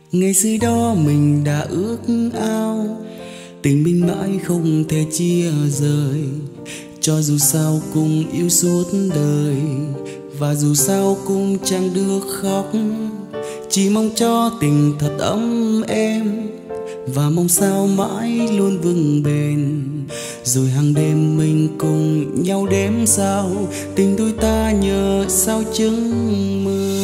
Ngày xưa đó mình đã ước ao tình mình mãi không thể chia rời, cho dù sao cùng yêu suốt đời, và dù sao cũng chẳng được khóc. Chỉ mong cho tình thật ấm êm, và mong sao mãi luôn vững bền. Rồi hàng đêm mình cùng nhau đếm sao tình đôi ta nhờ sao chứng mơ.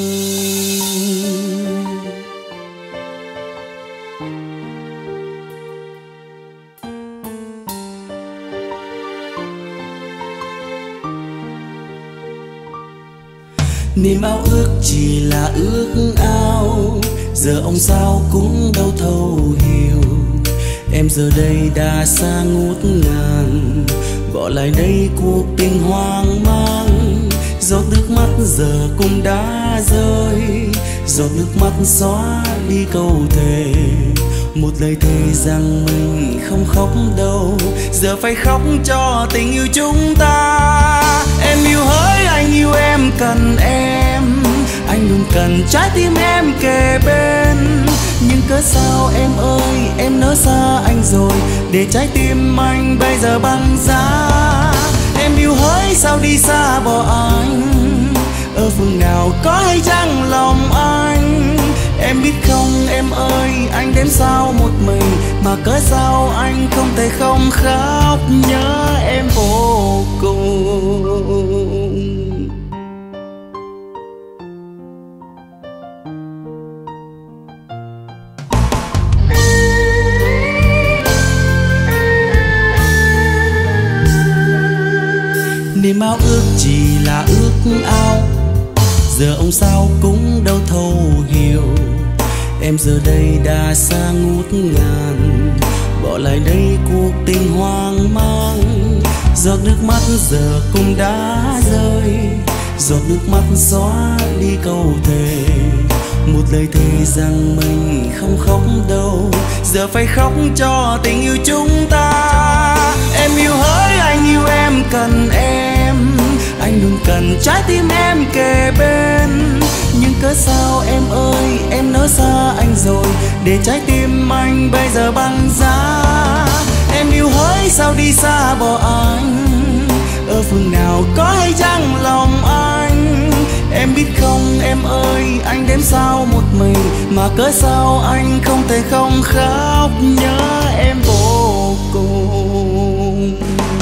Niềm ao ước chỉ là ước ao, giờ ông sao cũng đâu thấu hiểu. Em giờ đây đã xa ngút ngàn, bỏ lại đây cuộc tình hoang mang. Giọt nước mắt giờ cũng đã rơi, giọt nước mắt xóa đi câu thề. Một lời thề rằng mình không khóc đâu, giờ phải khóc cho tình yêu chúng ta. Em yêu hỡi anh yêu em cần em, anh luôn cần trái tim em kề bên. Nhưng cớ sao em ơi em nỡ xa anh rồi, để trái tim anh bây giờ băng giá. Em yêu hỡi sao đi xa bỏ anh, ở phương nào có hay chăng lòng anh. Em biết không em ơi anh đếm sao một mình, mà cớ sao anh không thể không khóc nhớ em vô cùng. Niềm ao ước chỉ là ước ao, giờ ông sao cũng đâu thấu hiểu. Em giờ đây đã xa ngút ngàn, bỏ lại đây cuộc tình hoang mang. Giọt nước mắt giờ cũng đã rơi, giọt nước mắt xóa đi câu thề. Một lời thề rằng mình không khóc đâu, giờ phải khóc cho tình yêu chúng ta. Em yêu hỡi anh yêu em cần em, anh luôn cần trái tim em kề bên. Nhưng cớ sao em ơi em nỡ xa anh rồi, để trái tim anh bây giờ băng giá. Em yêu hỡi sao đi xa bỏ anh, ở phương nào có hay chăng lòng anh. Em biết không em ơi anh đếm sao một mình, mà cớ sao anh không thể không khóc nhớ em vô cùng.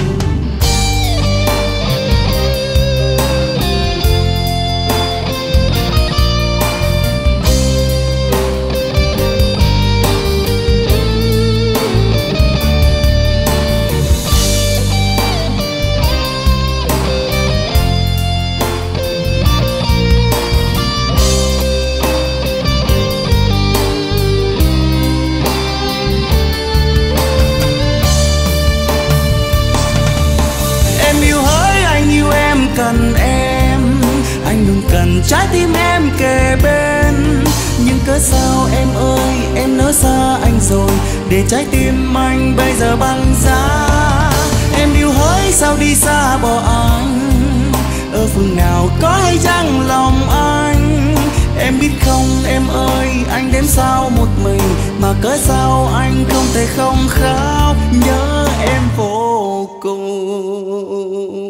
Cần em, anh luôn cần trái tim em kề bên. Nhưng cớ sao em ơi em nỡ xa anh rồi, để trái tim anh bây giờ băng giá. Em yêu hỡi sao đi xa bỏ anh, ở phương nào có hay chăng lòng anh. Em biết không em ơi anh đếm sao một mình, mà cớ sao anh không thể không khóc nhớ em vô cùng.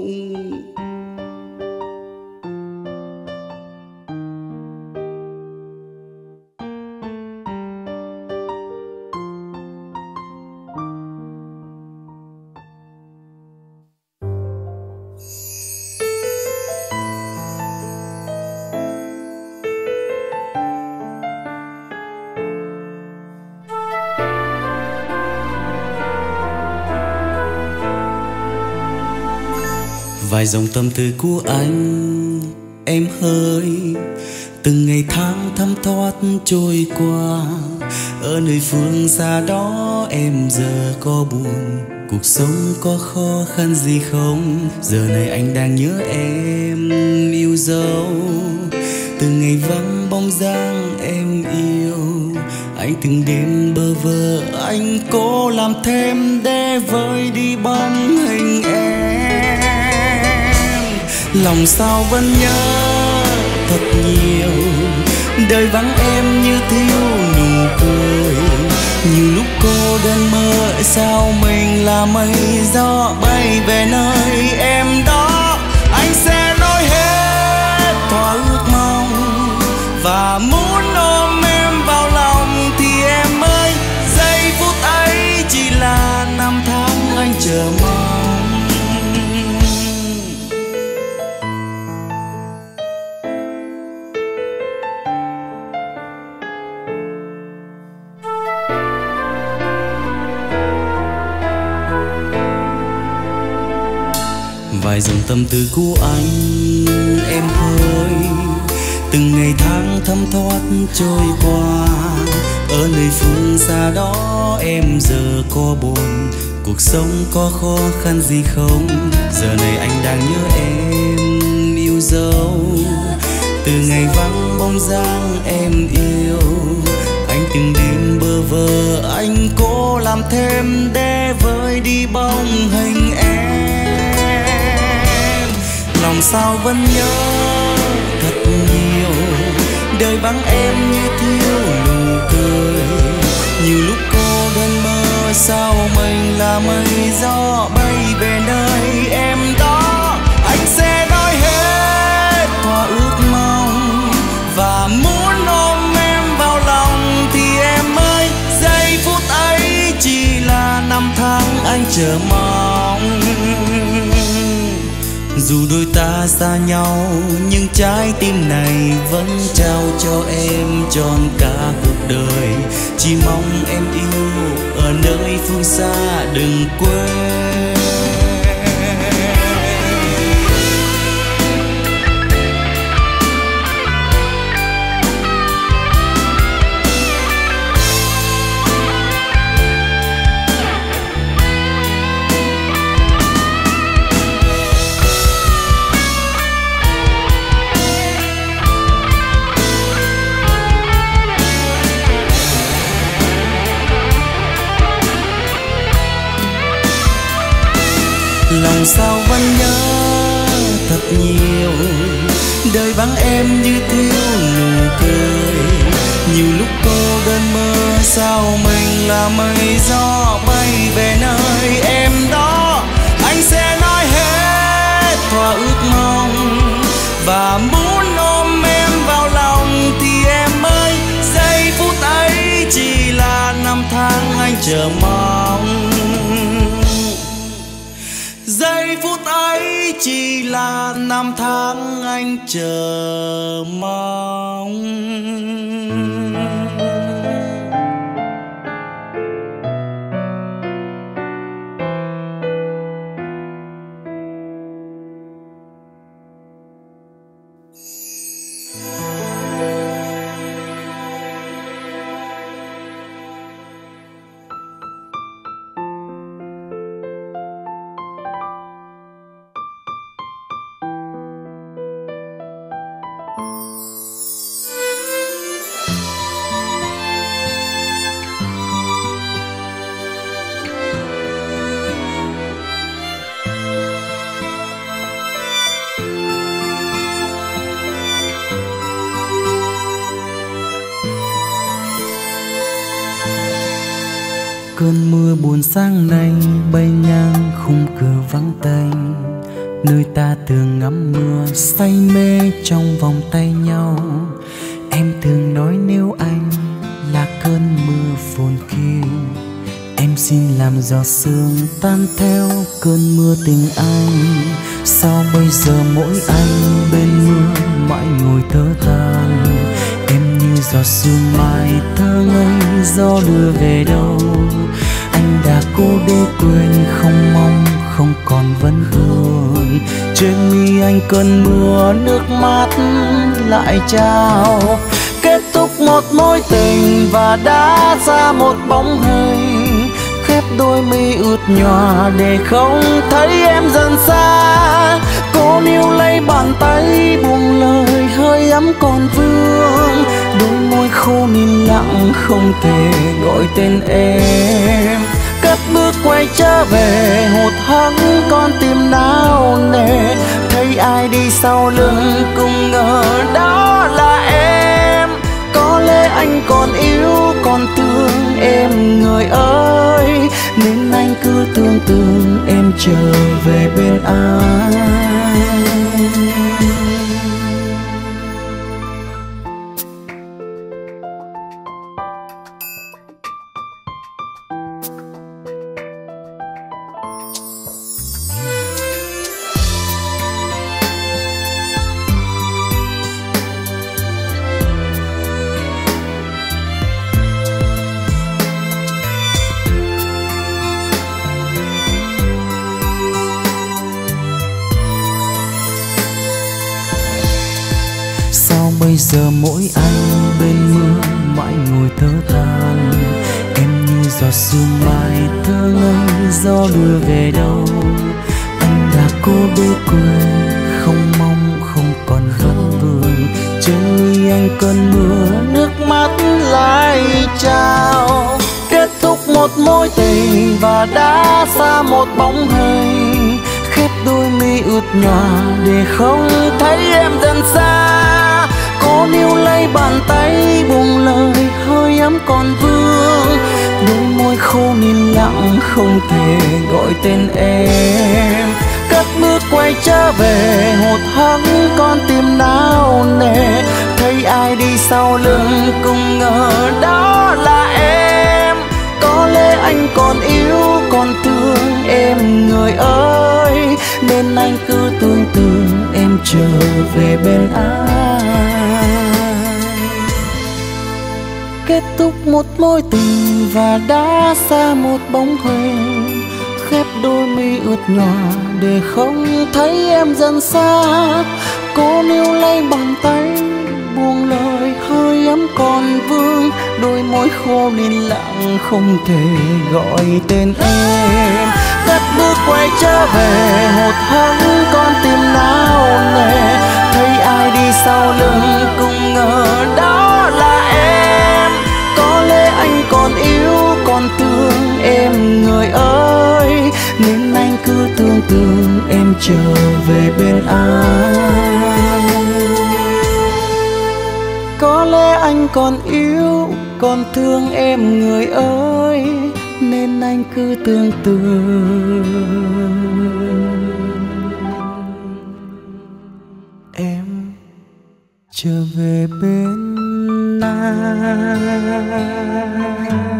Vài dòng tâm tư của anh em hỡi, từng ngày tháng thấm thoát trôi qua. Ở nơi phương xa đó em giờ có buồn, cuộc sống có khó khăn gì không? Giờ này anh đang nhớ em yêu dấu, từng ngày vắng bóng dáng em yêu. Anh từng đêm bơ vơ anh cố làm thêm để vơi đi bóng hình em. Lòng sao vẫn nhớ thật nhiều, đời vắng em như thiếu nụ cơn mưa, sao mình là mây gió bay về nơi em đó. Anh sẽ nói hết thỏa ước mong và muốn ôm em vào lòng thì em ơi, giây phút ấy chỉ là năm tháng anh chờ mong. Vài dòng tâm tư của anh em ơi, từng ngày tháng thấm thoát trôi qua. Ở nơi phương xa đó em giờ có buồn, cuộc sống có khó khăn gì không? Giờ này anh đang nhớ em yêu dấu, từ ngày vắng bóng dáng em yêu. Anh từng đêm bơ vơ, anh cố làm thêm để vơi đi bóng hình em. Lòng sao vẫn nhớ thật nhiều, đời vắng em như thiếu nụ cười. Nhiều lúc cô đơn mơ, sao mình là mây gió bay về nơi em đó. Anh sẽ nói hết thỏa ước mong và muốn ôm em vào lòng thì em ơi, giây phút ấy chỉ là năm tháng anh chờ mong. Dù đôi ta xa nhau nhưng trái tim này vẫn trao cho em trọn cả cuộc đời. Chỉ mong em yêu ở nơi phương xa đừng quên. Lòng sao vẫn nhớ thật nhiều, đời vắng em như thiếu nụ cười. Nhiều lúc cô đơn mơ, sao mình là mây gió bay về nơi em đó. Anh sẽ nói hết thỏa ước mong và muốn ôm em vào lòng thì em ơi, giây phút ấy chỉ là năm tháng anh chờ mong. Giây phút ấy chỉ là năm tháng anh chờ mong. Cơn mưa buồn sáng nay bay ngang khung cửa vắng tênh, nơi ta thường ngắm mưa say mê trong vòng tay nhau. Em thường nói nếu anh là cơn mưa phồn kia, em xin làm giọt sương tan theo cơn mưa tình anh. Sao bây giờ mỗi anh bên mưa mãi ngồi thở than, em như giọt sương mai thơ ngây gió đưa về đâu. Anh đã cố để quên không mong không còn vẫn thương, trên mi anh cơn mưa nước mắt lại trao. Kết thúc một mối tình và đã ra một bóng hình, khép đôi mi ướt nhòa để không thấy em dần xa. Cô níu lấy bàn tay buông lời hơi ấm còn vương, đôi môi khô nín lặng không thể gọi tên em. Cất bước quay trở về hụt hẫng con tim nao nề, thấy ai đi sau lưng cũng ngờ đó là em. Có lẽ anh còn yêu còn thương em người ơi, trở về bên anh. Bây giờ mỗi anh bên mưa mãi ngồi thở than, em như giọt sương mai thơ ngây gió đưa về đâu. Anh đã cố biết quên, không mong không còn vấn vương, trên anh cơn mưa nước mắt lại trao. Kết thúc một mối tình và đã xa một bóng hình, khép đôi mi ướt nhòa để không thấy em dần xa. Có níu lấy bàn tay buông lời hơi ấm còn vương, đôi môi khô nín lặng không thể gọi tên em. Cất bước quay trở về hụt hẫng con tim nao nề, thấy ai đi sau lưng cũng ngờ đó là em. Có lẽ anh còn yêu còn thương em người ơi, nên anh cứ tưởng tượng em trở về bên anh. Kết thúc một mối tình và đã xa một bóng hình, khép đôi mi ướt nhòa để không thấy em dần xa. Cố níu lấy bàn tay buông lời hơi ấm còn vương, đôi môi khô nín lặng không thể gọi tên em. Cất bước quay trở về hụt hẫng con tim nao nề, thấy ai đi sau lưng cũng ngờ đó là em. Có lẽ anh còn yêu còn thương em người ơi, nên anh cứ tưởng tượng em trở về bên anh. Có lẽ anh còn yêu còn thương em người ơi, nên anh cứ tưởng tượng em trở về bên anh.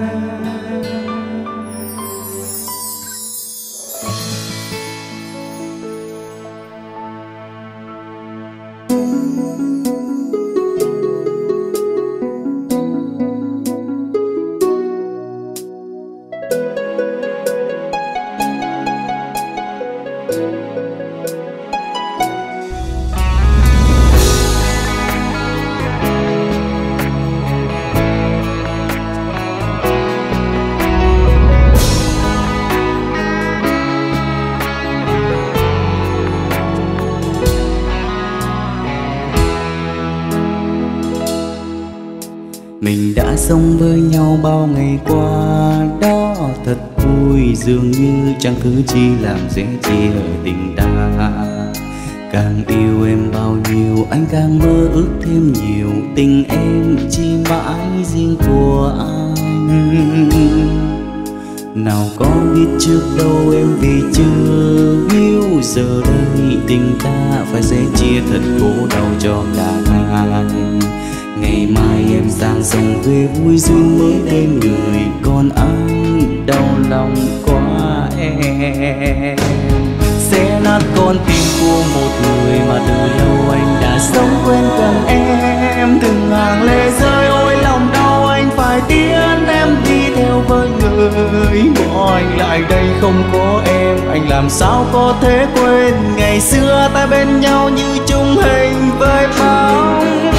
Mình đã sống với nhau bao ngày qua, đó thật vui, dường như chẳng thứ chi làm dễ chia tình ta. Càng yêu em bao nhiêu anh càng mơ ước thêm nhiều, tình em chỉ mãi riêng của anh. Nào có biết trước đâu em vì chưa yêu, giờ đây tình ta phải sẽ chia thật khổ đau cho cả hai. Ngày mai em sang sông về vui duyên mới bên người, còn anh đau lòng quá em. Sẽ nát con tim của một người mà từ lâu anh đã sống quên cần em. Từng hàng lệ rơi ôi lòng đau anh phải tiến em đi theo với người. Bỏ anh lại đây không có em, anh làm sao có thể quên ngày xưa ta bên nhau như chung hình với bóng.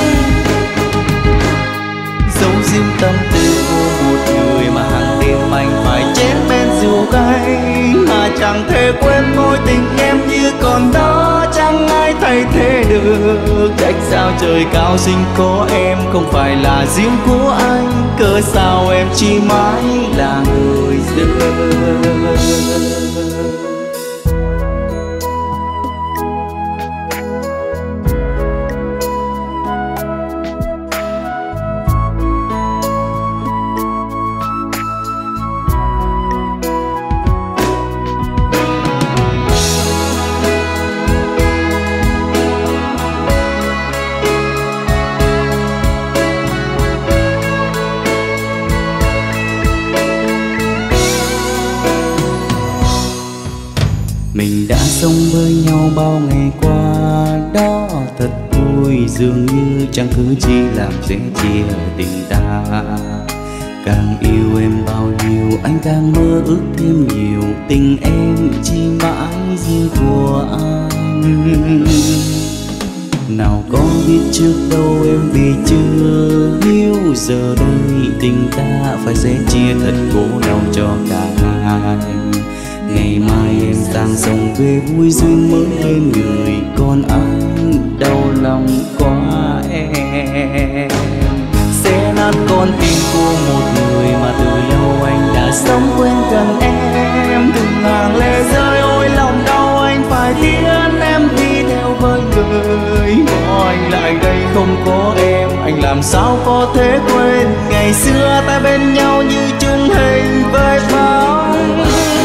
Giấu riêng tâm tư của một người mà hàng đêm anh phải chén bên rượu cay, mà chẳng thể quên mối tình em như còn đó, chẳng ai thay thế được. Trách sao trời cao sinh có em không phải là riêng của anh, cớ sao em chỉ mãi là người dưng. Mình đã sống với nhau bao ngày qua, đó thật vui, dường như chẳng thứ chi làm dễ chia tình ta. Càng yêu em bao nhiêu, anh càng mơ ước thêm nhiều, tình em chỉ mãi riêng của anh. Nào có biết trước đâu em vì chưa hiểu, giờ đây tình ta phải sẽ chia thật khổ đau cho cả hai. Ngày mai em sang sông về vui duyên mới bên người, còn anh đau lòng quá em. Sẽ nát con tim của một người mà từ lâu anh đã sống quên gần em. Từng hàng lệ rơi ôi lòng đau, anh phải tiến em đi theo với người. Bỏ anh lại đây không có em, anh làm sao có thể quên ngày xưa ta bên nhau như chung hình với bóng.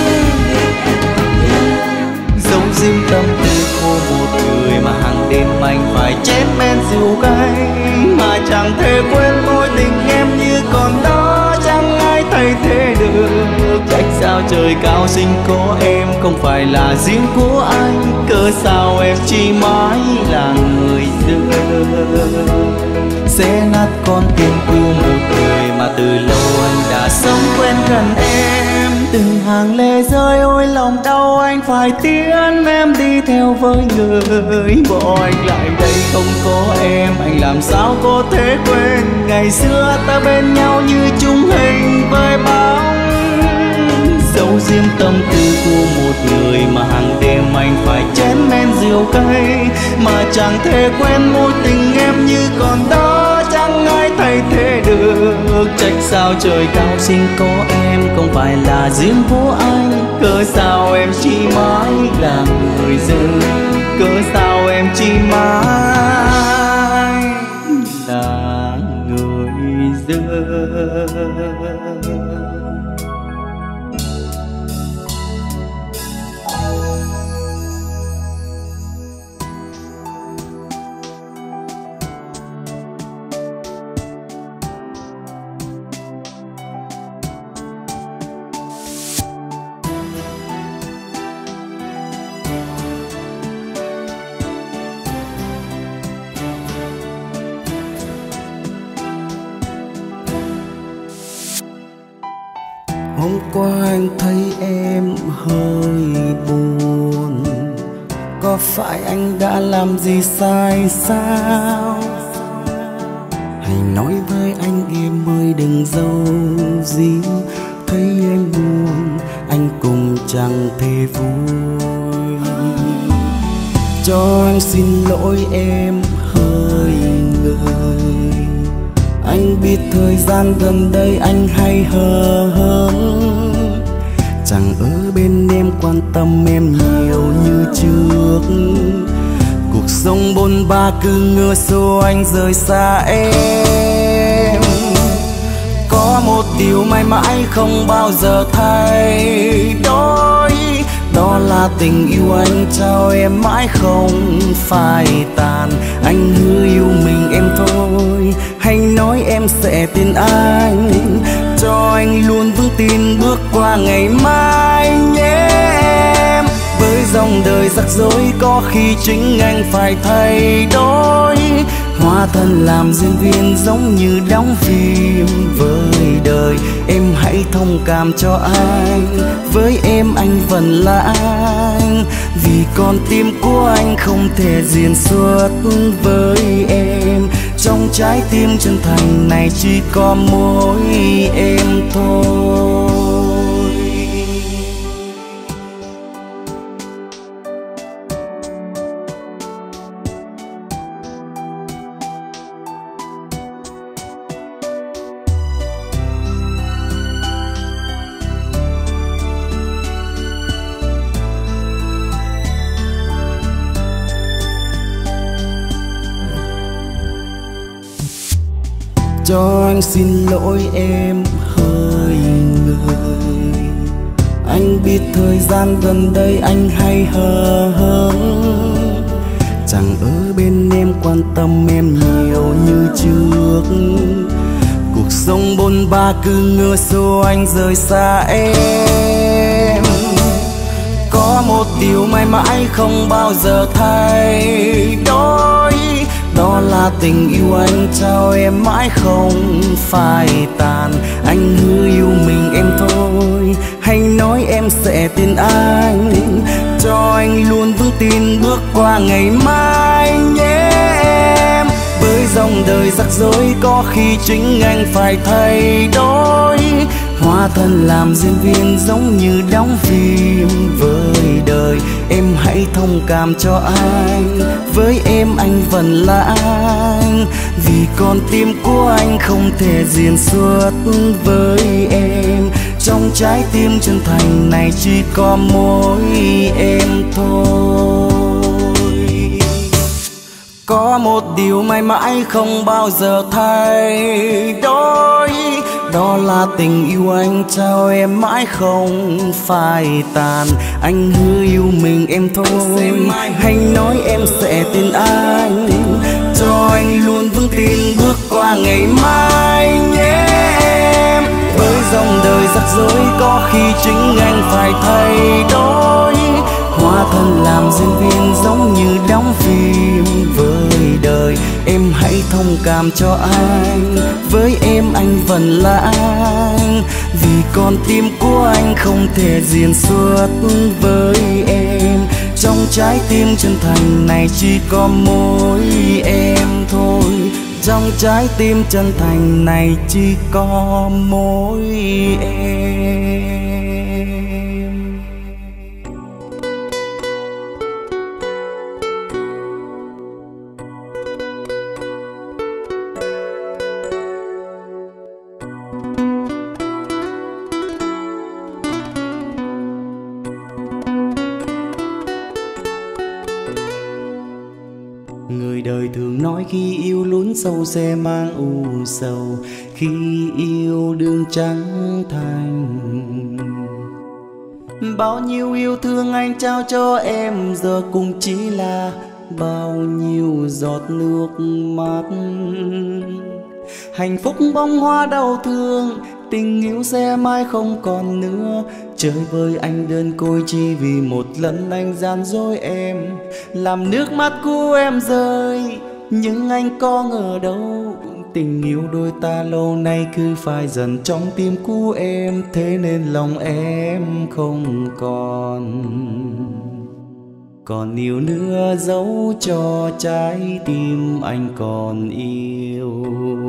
Giấu riêng tâm tư của một người mà hàng đêm anh phải chém men rượu cay, mà chẳng thể quên mối tình em như còn đó, chẳng ai thay thế được. Trách sao trời cao sinh có em không phải là riêng của anh, cớ sao em chỉ mãi là người dưng. Sẽ nát con tim của một người mà từ lâu anh đã sống quen gần em. Từng hàng lệ rơi ôi lòng đau, anh phải tiến em đi theo với người. Bỏ anh lại đây không có em, anh làm sao có thể quên ngày xưa ta bên nhau như chung hình với bóng. Giấu riêng tâm tư của một người mà hàng đêm anh phải chén men rượu cay, mà chẳng thể quên mối tình em như còn đó, chẳng ai thay thế được. Trách sao trời cao sinh có em không phải là riêng của anh, cớ sao em chỉ mãi là người dưng. Cớ sao em chỉ mãi là người dưng. Hôm qua anh thấy em hơi buồn, có phải anh đã làm gì sai sao? Hãy nói với anh em ơi đừng giấu giếm, thấy em buồn anh cũng chẳng thể vui. Cho anh xin lỗi em hơi người, anh biết thời gian gần đây anh hay hờ hững, chẳng ở bên em quan tâm em nhiều như trước. Cuộc sống bôn ba cứ ngỡ số anh rời xa em. Có một điều mãi mãi không bao giờ thay đổi, đó là tình yêu anh trao em mãi không phai tàn. Anh hứa yêu mình em thôi, hãy nói em sẽ tin anh, cho anh luôn vững tin bước qua ngày mai nhé em. Với dòng đời rắc rối có khi chính anh phải thay đổi, hóa thân làm diễn viên giống như đóng phim với đời. Em hãy thông cảm cho anh, với em anh vẫn là anh, vì con tim của anh không thể diễn xuất với em. Trong trái tim chân thành này chỉ có mỗi em thôi. Cho anh xin lỗi em hơi người, anh biết thời gian gần đây anh hay hờ hững, chẳng ở bên em quan tâm em nhiều như trước. Cuộc sống bôn ba cứ ngỡ số anh rời xa em. Có Có một điều mãi mãi không bao giờ thay đổi, đó là tình yêu anh trao em mãi không phai tàn. Anh hứa yêu mình em thôi, hay nói em sẽ tin anh, cho anh luôn vững tin bước qua ngày mai nhé em. Với dòng đời rắc rối có khi chính anh phải thay đổi, hóa thân làm diễn viên giống như đóng phim với đời. Em hãy thông cảm cho anh, với em anh vẫn là anh, vì con tim của anh không thể diễn xuất với em. Trong trái tim chân thành này chỉ có mỗi em thôi. Có một điều mãi mãi không bao giờ thay đổi, đó là tình yêu anh trao em mãi không phai tàn. Anh hứa yêu mình em thôi, hay nói em sẽ tin anh, cho anh luôn vững tin bước qua ngày mai nhé em. Với dòng đời rắc rối có khi chính anh phải thay đổi, hóa thân làm diễn viên giống như đóng phim với đời. Em hãy thông cảm cho anh, với em anh vẫn là anh, vì con tim của anh không thể diễn xuất với em. Trong trái tim chân thành này chỉ có mỗi em thôi, trong trái tim chân thành này chỉ có mỗi em. Người đời thường nói khi yêu lún sâu sẽ mang u sầu, khi yêu đương trắng thành. Bao nhiêu yêu thương anh trao cho em giờ cũng chỉ là bao nhiêu giọt nước mắt. Hạnh phúc bông hoa đau thương, tình yêu sẽ mãi không còn nữa. Chơi với anh đơn côi chỉ vì một lần anh gian dối em, làm nước mắt của em rơi. Nhưng anh có ngờ đâu, tình yêu đôi ta lâu nay cứ phai dần trong tim của em. Thế nên lòng em không còn yêu nữa, dẫu cho trái tim anh còn yêu.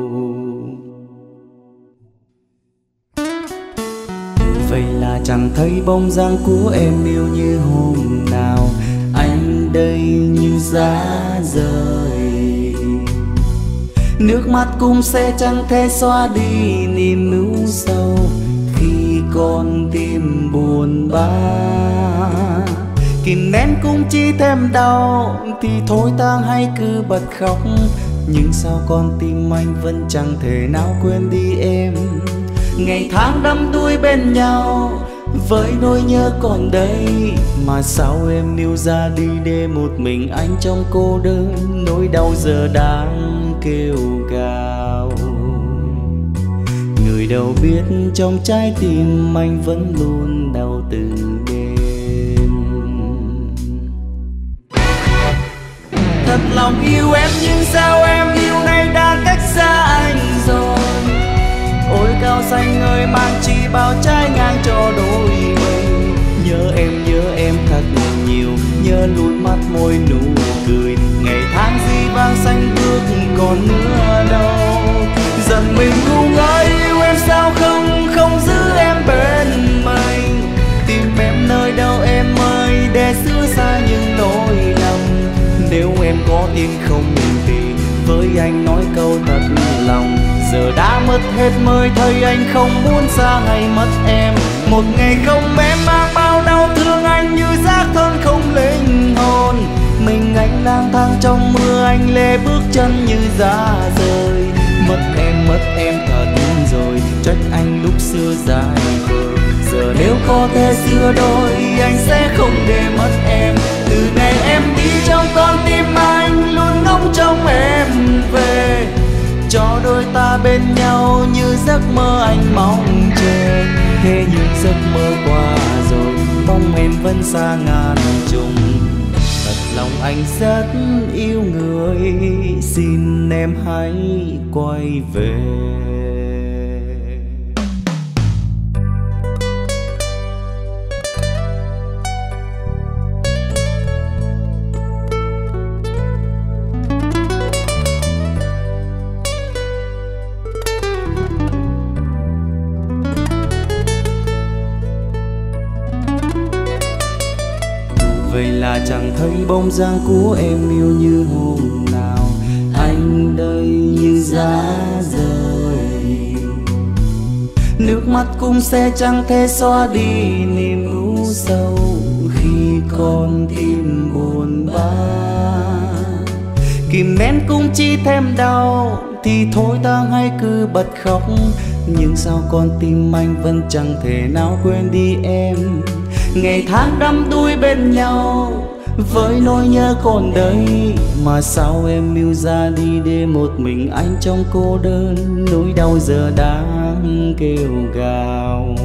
Vậy là chẳng thấy bóng dáng của em yêu như hôm nào, anh đây như giá rời. Nước mắt cũng sẽ chẳng thể xóa đi niềm ưu sầu, khi con tim buồn bã. Kìm nén cũng chỉ thêm đau, thì thôi ta hãy cứ bật khóc. Nhưng sao con tim anh vẫn chẳng thể nào quên đi em. Ngày tháng đắm đuối bên nhau, với nỗi nhớ còn đây, mà sao em yêu ra đi để một mình anh trong cô đơn. Nỗi đau giờ đang kêu gào, người đâu biết trong trái tim anh vẫn luôn đau từng đêm. Thật lòng yêu em nhưng sao em yêu nay đã cách xa anh rồi. Ôi cao xanh ơi mang chi bao trái ngang cho đôi mình. Nhớ em thật nhiều, nhớ luôn mắt môi nụ cười. Ngày tháng di vang xanh bước còn nữa đâu. Dần mình ngu ngơ yêu em sao không giữ em bên mình. Tìm em nơi đâu em ơi để xưa xa những nỗi lầm. Nếu em có tin không thì với anh nói câu thật lòng. Giờ đã mất hết mới thấy anh không muốn xa hay mất em. Một ngày không em mang bao đau thương anh như xác thân không linh hồn. Mình anh lang thang trong mưa anh lê bước chân như giá rời. Mất em thật rồi, trách anh lúc xưa dài vời. Giờ nếu có thể xưa đôi anh sẽ không để mất em. Từ ngày em đi trong con tim anh luôn ngóng trông em về. Cho đôi ta bên nhau như giấc mơ anh mong chờ. Thế nhưng giấc mơ qua rồi, bóng em vẫn xa ngàn trùng. Thật lòng anh rất yêu người, xin em hãy quay về. Vậy là chẳng thấy bóng dáng của em yêu như hôm nào. Anh đây như giá rời, nước mắt cũng sẽ chẳng thể xóa đi niềm u sầu khi con tim buồn bã. Kìm nén cũng chỉ thêm đau, thì thôi ta hãy cứ bật khóc. Nhưng sao con tim anh vẫn chẳng thể nào quên đi em. Ngày tháng đắm đuối bên nhau với nỗi nhớ còn đây, mà sao em yêu ra đi để một mình anh trong cô đơn. Nỗi đau giờ đang kêu gào,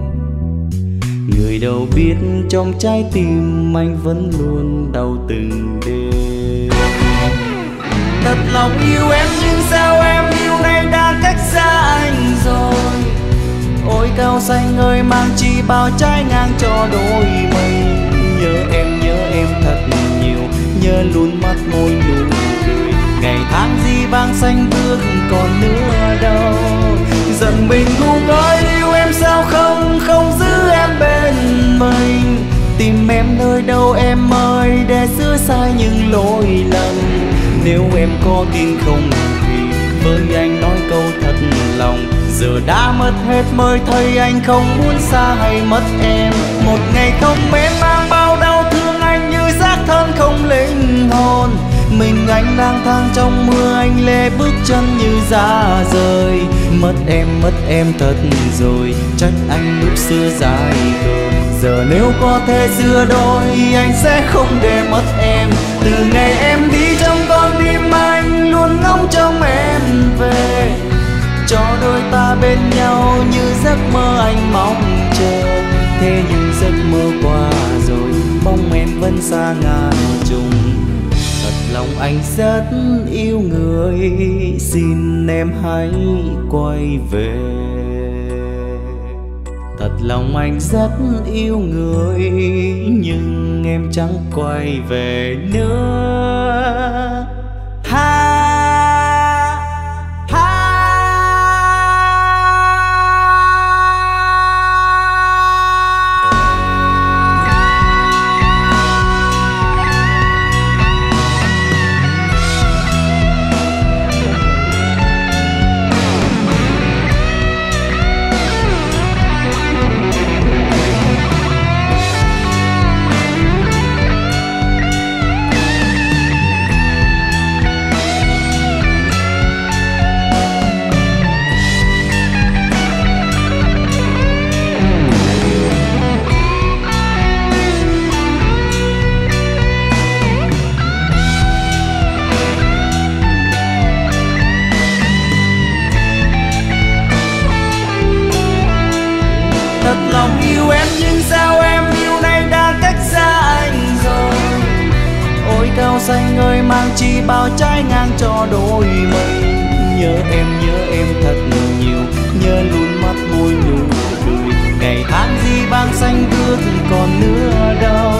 người đâu biết trong trái tim anh vẫn luôn đau từng đêm. Thật lòng yêu em nhưng sao em yêu nay đã cách xa anh rồi. Ôi cao xanh ơi mang chi bao trái ngang cho đôi mình. Nhớ em thật nhiều, nhớ luôn mắt môi nụ cười. Ngày tháng gì vang xanh bước còn nữa đâu. Giận mình ngu ngơ yêu em sao không giữ em bên mình. Tìm em nơi đâu em ơi để sửa sai những lỗi lầm. Nếu em có tin không thì với anh nói câu thật lòng. Giờ đã mất hết mới thấy anh không muốn xa hay mất em. Một ngày không em mang bao đau thương anh như xác thân không linh hồn. Mình anh lang thang trong mưa anh lê bước chân như giá rời. Mất em thật rồi, trách anh lúc xưa dài khờ. Giờ nếu có thể xưa đôi anh sẽ không để mất em. Từ ngày em đi trong con tim anh luôn ngóng trông em về. Cho đôi ta bên nhau như giấc mơ anh mong chờ. Thế nhưng giấc mơ qua rồi, bóng em vẫn xa ngàn trùng. Thật lòng anh rất yêu người, xin em hãy quay về. Thật lòng anh rất yêu người, nhưng em chẳng quay về nữa. Thật lòng yêu em nhưng sao em yêu nay đã cách xa anh rồi. Ôi cao xanh ơi mang chi bao trái ngang cho đôi mình. Nhớ em thật nhiều, nhớ luôn mắt môi nụ cười. Ngày tháng gì vang xanh bước còn nữa đâu.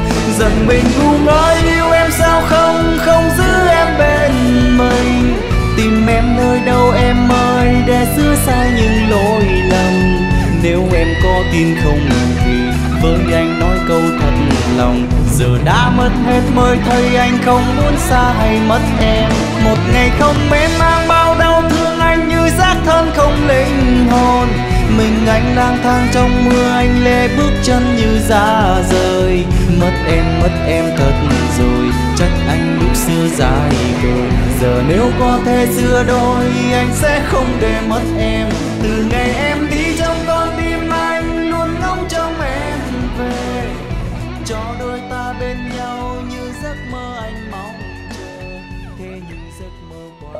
Giận mình ngu ngơ yêu em sao không giữ em bên mình. Tìm em nơi đâu em ơi để sửa sai những lỗi lầm. Nếu em có tin không thì với anh nói câu thật lòng. Giờ đã mất hết mới thấy anh không muốn xa hay mất em. Một ngày không em mang bao đau thương anh như xác thân không linh hồn. Mình anh lang thang trong mưa anh lê bước chân như giá rời. Mất em thật rồi, trách anh lúc xưa dài khờ. Giờ nếu có thể xưa đôi anh sẽ không để mất em. Từ ngày em đi trong con tim anh luôn ngóng trông em về. Cho đôi ta bên nhau như giấc mơ anh mong chờ. Thế nhưng giấc mơ qua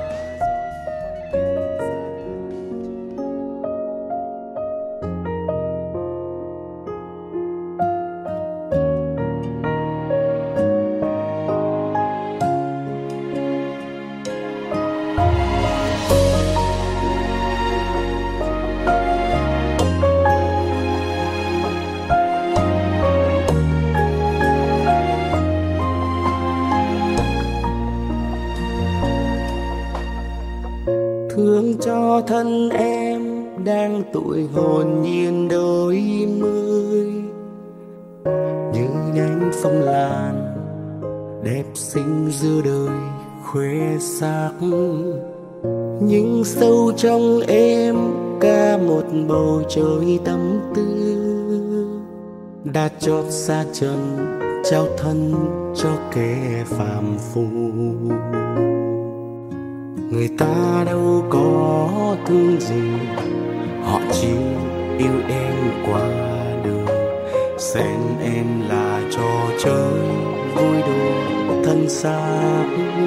rồi. cho thân em đang tuổi hồn nhiên đôi mươi, như nhánh phong lan đẹp xinh giữa đời khoe sắc. Nhưng sâu trong em cả một bầu trời tâm tư, đã chót xa trần trao thân cho kẻ phàm phu. Người ta đâu có thương gì, họ chỉ yêu em qua đường, xem em là trò chơi vui đùa thân xác.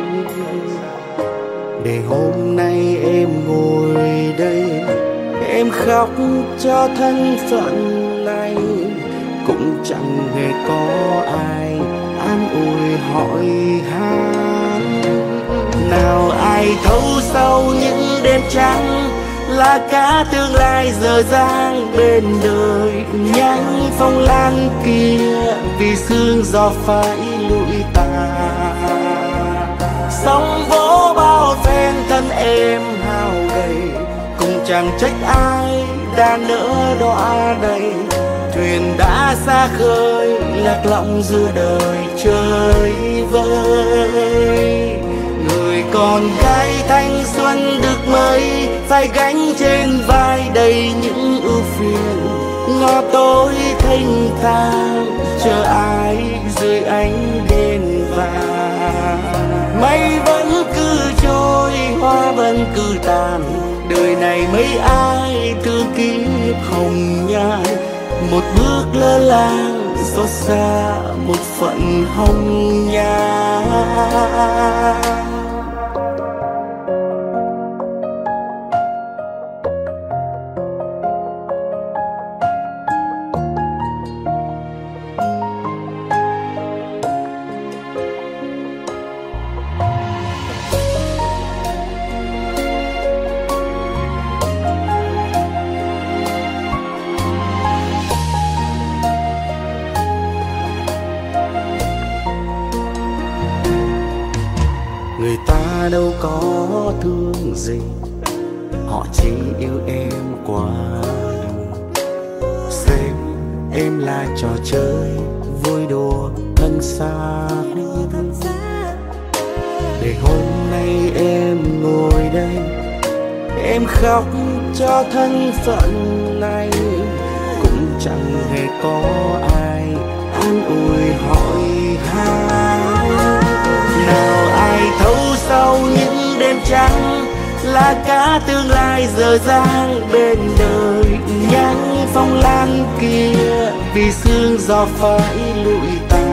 Để hôm nay em ngồi đây, em khóc cho thân phận này, cũng chẳng hề có ai an ủi hỏi han. Nào ai thấu sau những đêm trắng là cả tương lai dở dang bên đời. Nhánh phong lan kia vì sương gió phải lụi tàn, sóng vỗ bao phen thân em hao gầy, cũng chẳng trách ai đã nỡ đọa đầy. Thuyền đã xa khơi lạc lõng giữa đời chơi vơi. Người con gái thanh xuân được mấy, phải gánh trên vai đầy những ưu phiền. Ngõ tối thênh thang chờ ai dưới ánh đèn vàng. Mây vẫn cứ trôi, hoa vẫn cứ tàn, đời này mấy ai thương kiếp hồng nhan. Một bước lơ là xót xa một phận hồng nhan. Người ta đâu có thương gì, họ chỉ yêu em qua đường, xem em là trò chơi vui đùa thân xác. Để hôm nay em ngồi đây, em khóc cho thân phận này, cũng chẳng hề có ai an ủi hỏi han. Nào ai thấu sau những đêm trắng là cả tương lai dở dang bên đời. Nhánh phong lan kia vì sương gió phải lụi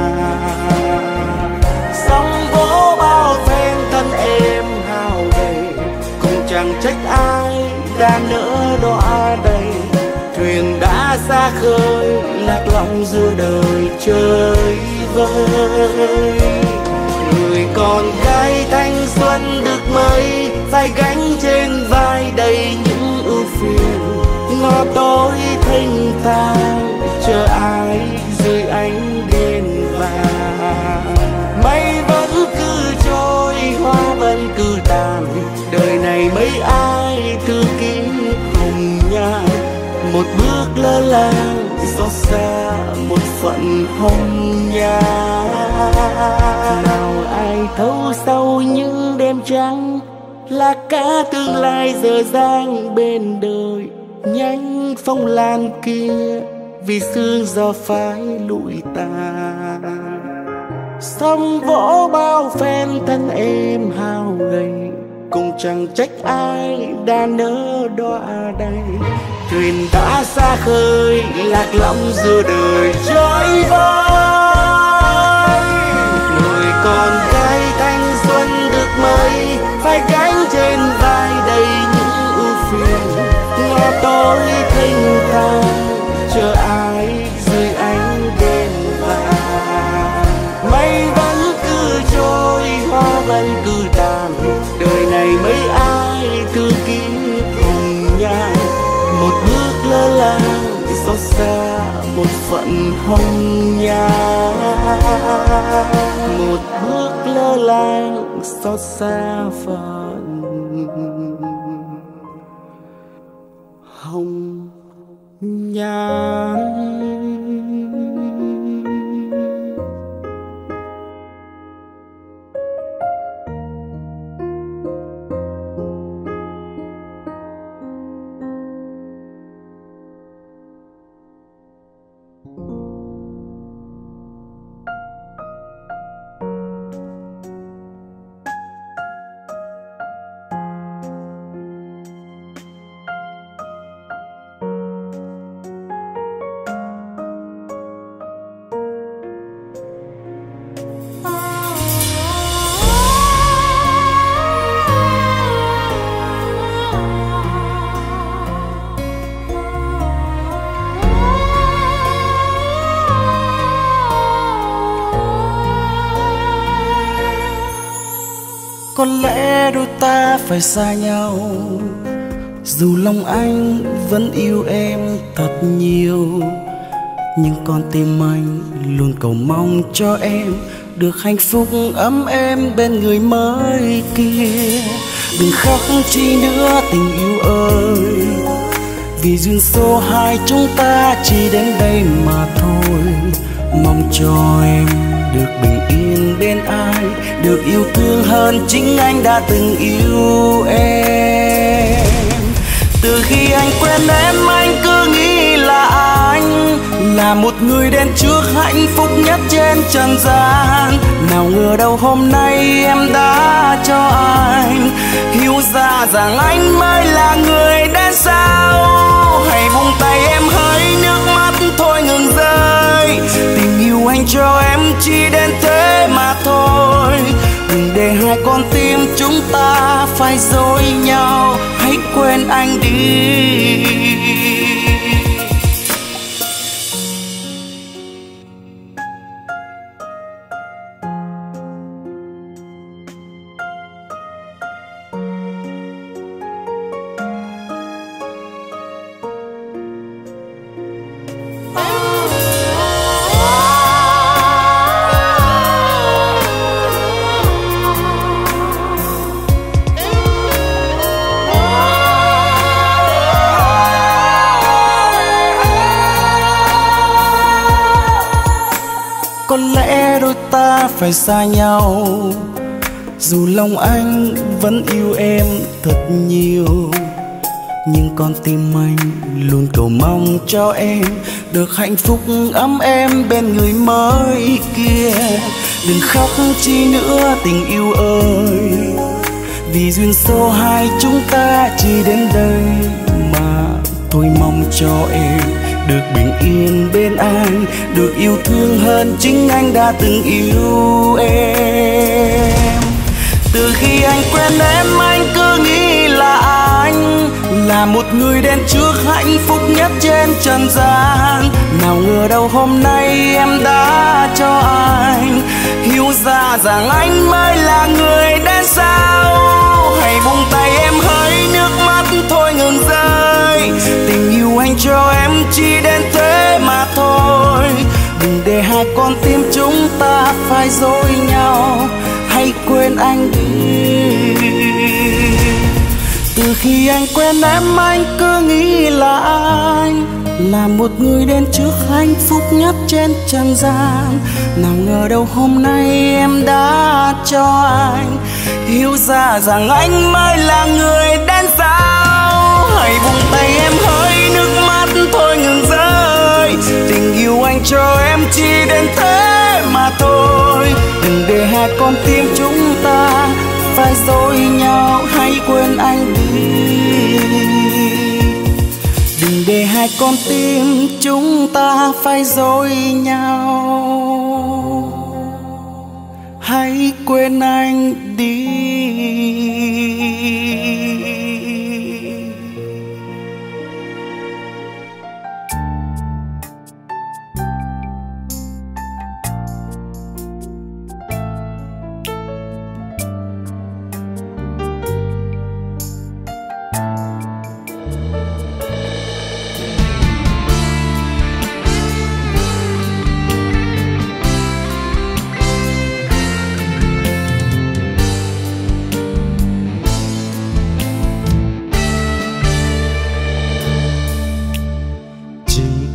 tàn, sóng vỗ bao phen thân em hao gầy, cũng chẳng trách ai đã nỡ đọa đầy. Thuyền đã xa khơi lạc lõng giữa đời chơi vơi. Người con gái thanh xuân được mấy, phải gánh trên vai đầy những ưu phiền. Ngõ tối thênh thang chờ ai dưới ánh đèn vàng. Mây vẫn cứ trôi, hoa vẫn cứ tàn, đời này mấy ai thương kiếp hồng nhan. Một bước lơ là xót xa một phận hồng nhan. Nào ai thấu sau những đêm trắng là cả tương lai dở dang bên đời. Nhánh phong lan kia vì sương gió phải lụi tàn, sóng vỗ bao phen thân em hao gầy, cũng chẳng trách ai đã nỡ đọa đầy. Thuyền đã xa khơi lạc lõng giữa đời trôi vơi. Người con gái thanh xuân được mấy, phải gánh trên vai đầy những ưu phiền. Ngõ tối thênh thang chờ ai dưới ánh đèn vàng. Mây vẫn cứ trôi, hoa vẫn cứ tàn, đời này mấy ai thương kiếp hồng nhan. Một bước lơ là xót xa một phận hồng nhan. Một bước lơ là xót xa phận hồng nhan. Có lẽ đôi ta phải xa nhau, dù lòng anh vẫn yêu em thật nhiều, nhưng con tim anh luôn cầu mong cho em được hạnh phúc ấm êm bên người mới kia. Đừng khóc chi nữa tình yêu ơi, vì duyên số hai chúng ta chỉ đến đây mà thôi. Mong cho em được bình yên bên ai, được yêu thương hơn chính anh đã từng yêu em. Từ khi anh quen em anh cứ nghĩ là anh là một người đến trước hạnh phúc nhất trên trần gian. Nào ngờ đâu hôm nay em đã cho anh hiểu ra rằng anh mới là người đến sau. Hãy buông tay em hỡi, nước mắt thôi ngừng rơi, tình yêu anh cho em chỉ đến thế mà thôi. Đừng để hai con tim chúng ta phải dối nhau, hãy quên anh đi. Có lẽ đôi ta phải xa nhau, dù lòng anh vẫn yêu em thật nhiều, nhưng con tim anh luôn cầu mong cho em được hạnh phúc ấm êm bên người mới kia. Đừng khóc chi nữa tình yêu ơi, vì duyên số hai chúng ta chỉ đến đây mà thôi. Mong cho em được bình yên bên anh, được yêu thương hơn chính anh đã từng yêu em. Từ khi anh quen em anh cứ nghĩ là anh là một người đến trước hạnh phúc nhất trên trần gian. Nào ngờ đâu hôm nay em đã cho anh hiểu ra rằng anh mới là người đến sau. Hãy buông tay em hỡi, nước mắt thôi ngừng rơi, tình yêu anh cho em chỉ đến thế mà thôi. Đừng để hai con tim chúng ta phải dối nhau, hãy quên anh đi. Từ khi anh quen em anh cứ nghĩ là anh là một người đến trước hạnh phúc nhất trên trần gian. Nào ngờ đâu hôm nay em đã cho anh hiểu ra rằng anh mới là người đến sau. Hãy buông tay em hỡi, nước mắt thôi ngừng rơi, tình yêu anh cho em chỉ đến thế mà thôi. Đừng để hai con tim chúng ta phải dối nhau, hãy quên anh đi. Đừng để hai con tim chúng ta phải dối nhau, hãy quên anh đi.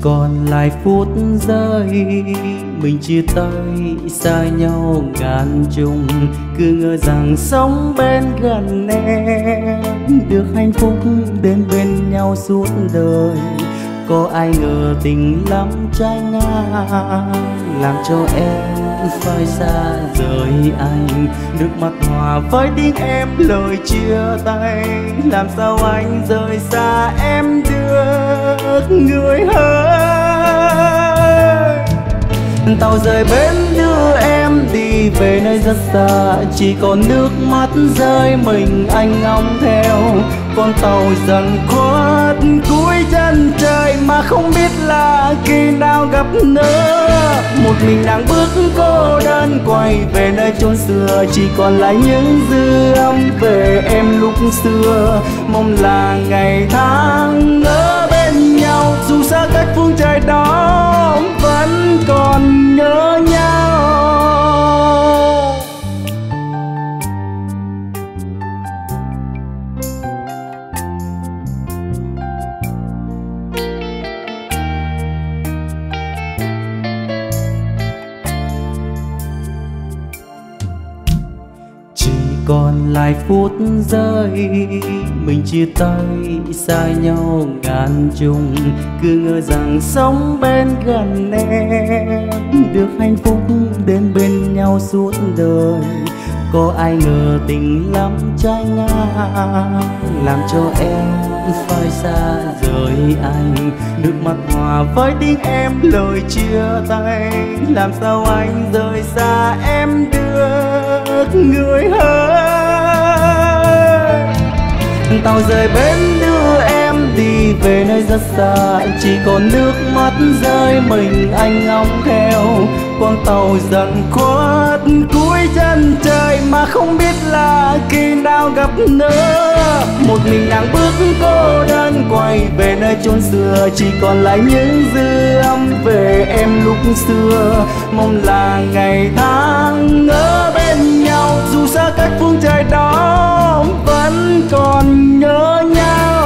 còn lại phút giây mình chia tay xa nhau ngàn trùng, cứ ngờ rằng sống bên gần em được hạnh phúc đến bên nhau suốt đời. Có ai ngờ tình lắm trái ngang làm cho em phải xa rời anh. Nước mắt hòa với tiếng em lời chia tay, làm sao anh rời xa em được người ơi. Tàu rời bến đưa em đi về nơi rất xa, chỉ còn nước mắt rơi mình anh ngóng theo. Con tàu dần khuất cuối chân trời mà không biết là khi nào gặp nữa. Một mình đang bước cô đơn quay về nơi chốn xưa, chỉ còn lại những dư âm về em lúc xưa. Mong là ngày tháng ở bên nhau, dù xa cách phương trời đó vẫn còn nhớ nhau. Còn lại phút giây mình chia tay xa nhau ngàn trùng, cứ ngờ rằng sống bên gần em được hạnh phúc đến bên nhau suốt đời. Có ai ngờ tình lắm trái ngang làm cho em phải xa rời anh. Nước mắt hòa với tiếng em lời chia tay, làm sao anh rời xa em được người ơi. Tàu rời bến đưa em đi về nơi rất xa, chỉ còn nước mắt rơi mình anh ngóng theo. Con tàu dần khuất cuối chân trời mà không biết là khi nào gặp nữa. Một mình nàng bước cô đơn quay về nơi chốn xưa, chỉ còn lại những dư âm về em lúc xưa. Mong là ngày tháng ở bên nhau, dù xa cách phương trời đó vẫn còn nhớ nhau.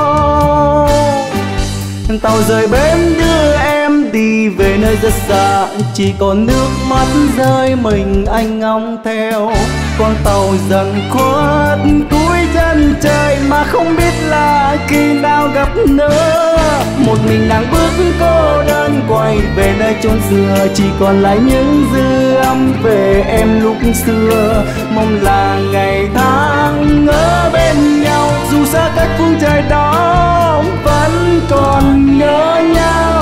Tàu rời bến đưa em đi về nơi rất xa, chỉ còn nước mắt rơi mình anh ngóng theo. Con tàu dần khuất cuối chân trời mà không biết là khi nào gặp nữa. Một mình nàng bước cô đơn quay về nơi chốn xưa, chỉ còn lại những dư âm về em lúc xưa. Mong là ngày tháng ở bên nhau, dù xa cách phương trời đó vẫn còn nhớ nhau.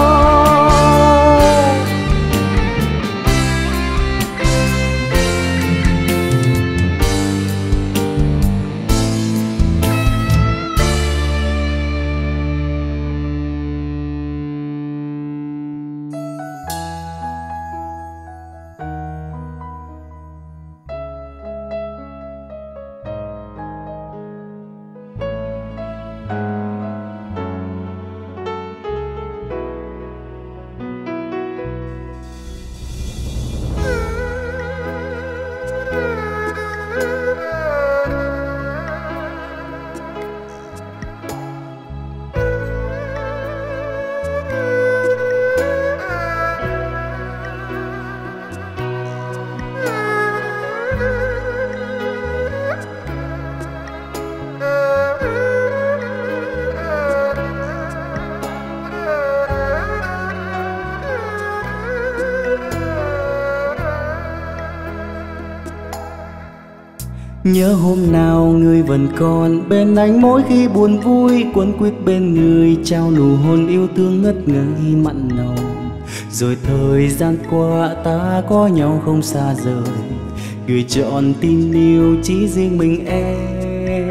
Nhớ hôm nào người vẫn còn bên anh, mỗi khi buồn vui quấn quýt bên người, trao nụ hôn yêu thương ngất ngây mặn nồng. Rồi thời gian qua ta có nhau không xa rời, gửi trọn tin yêu chỉ riêng mình em.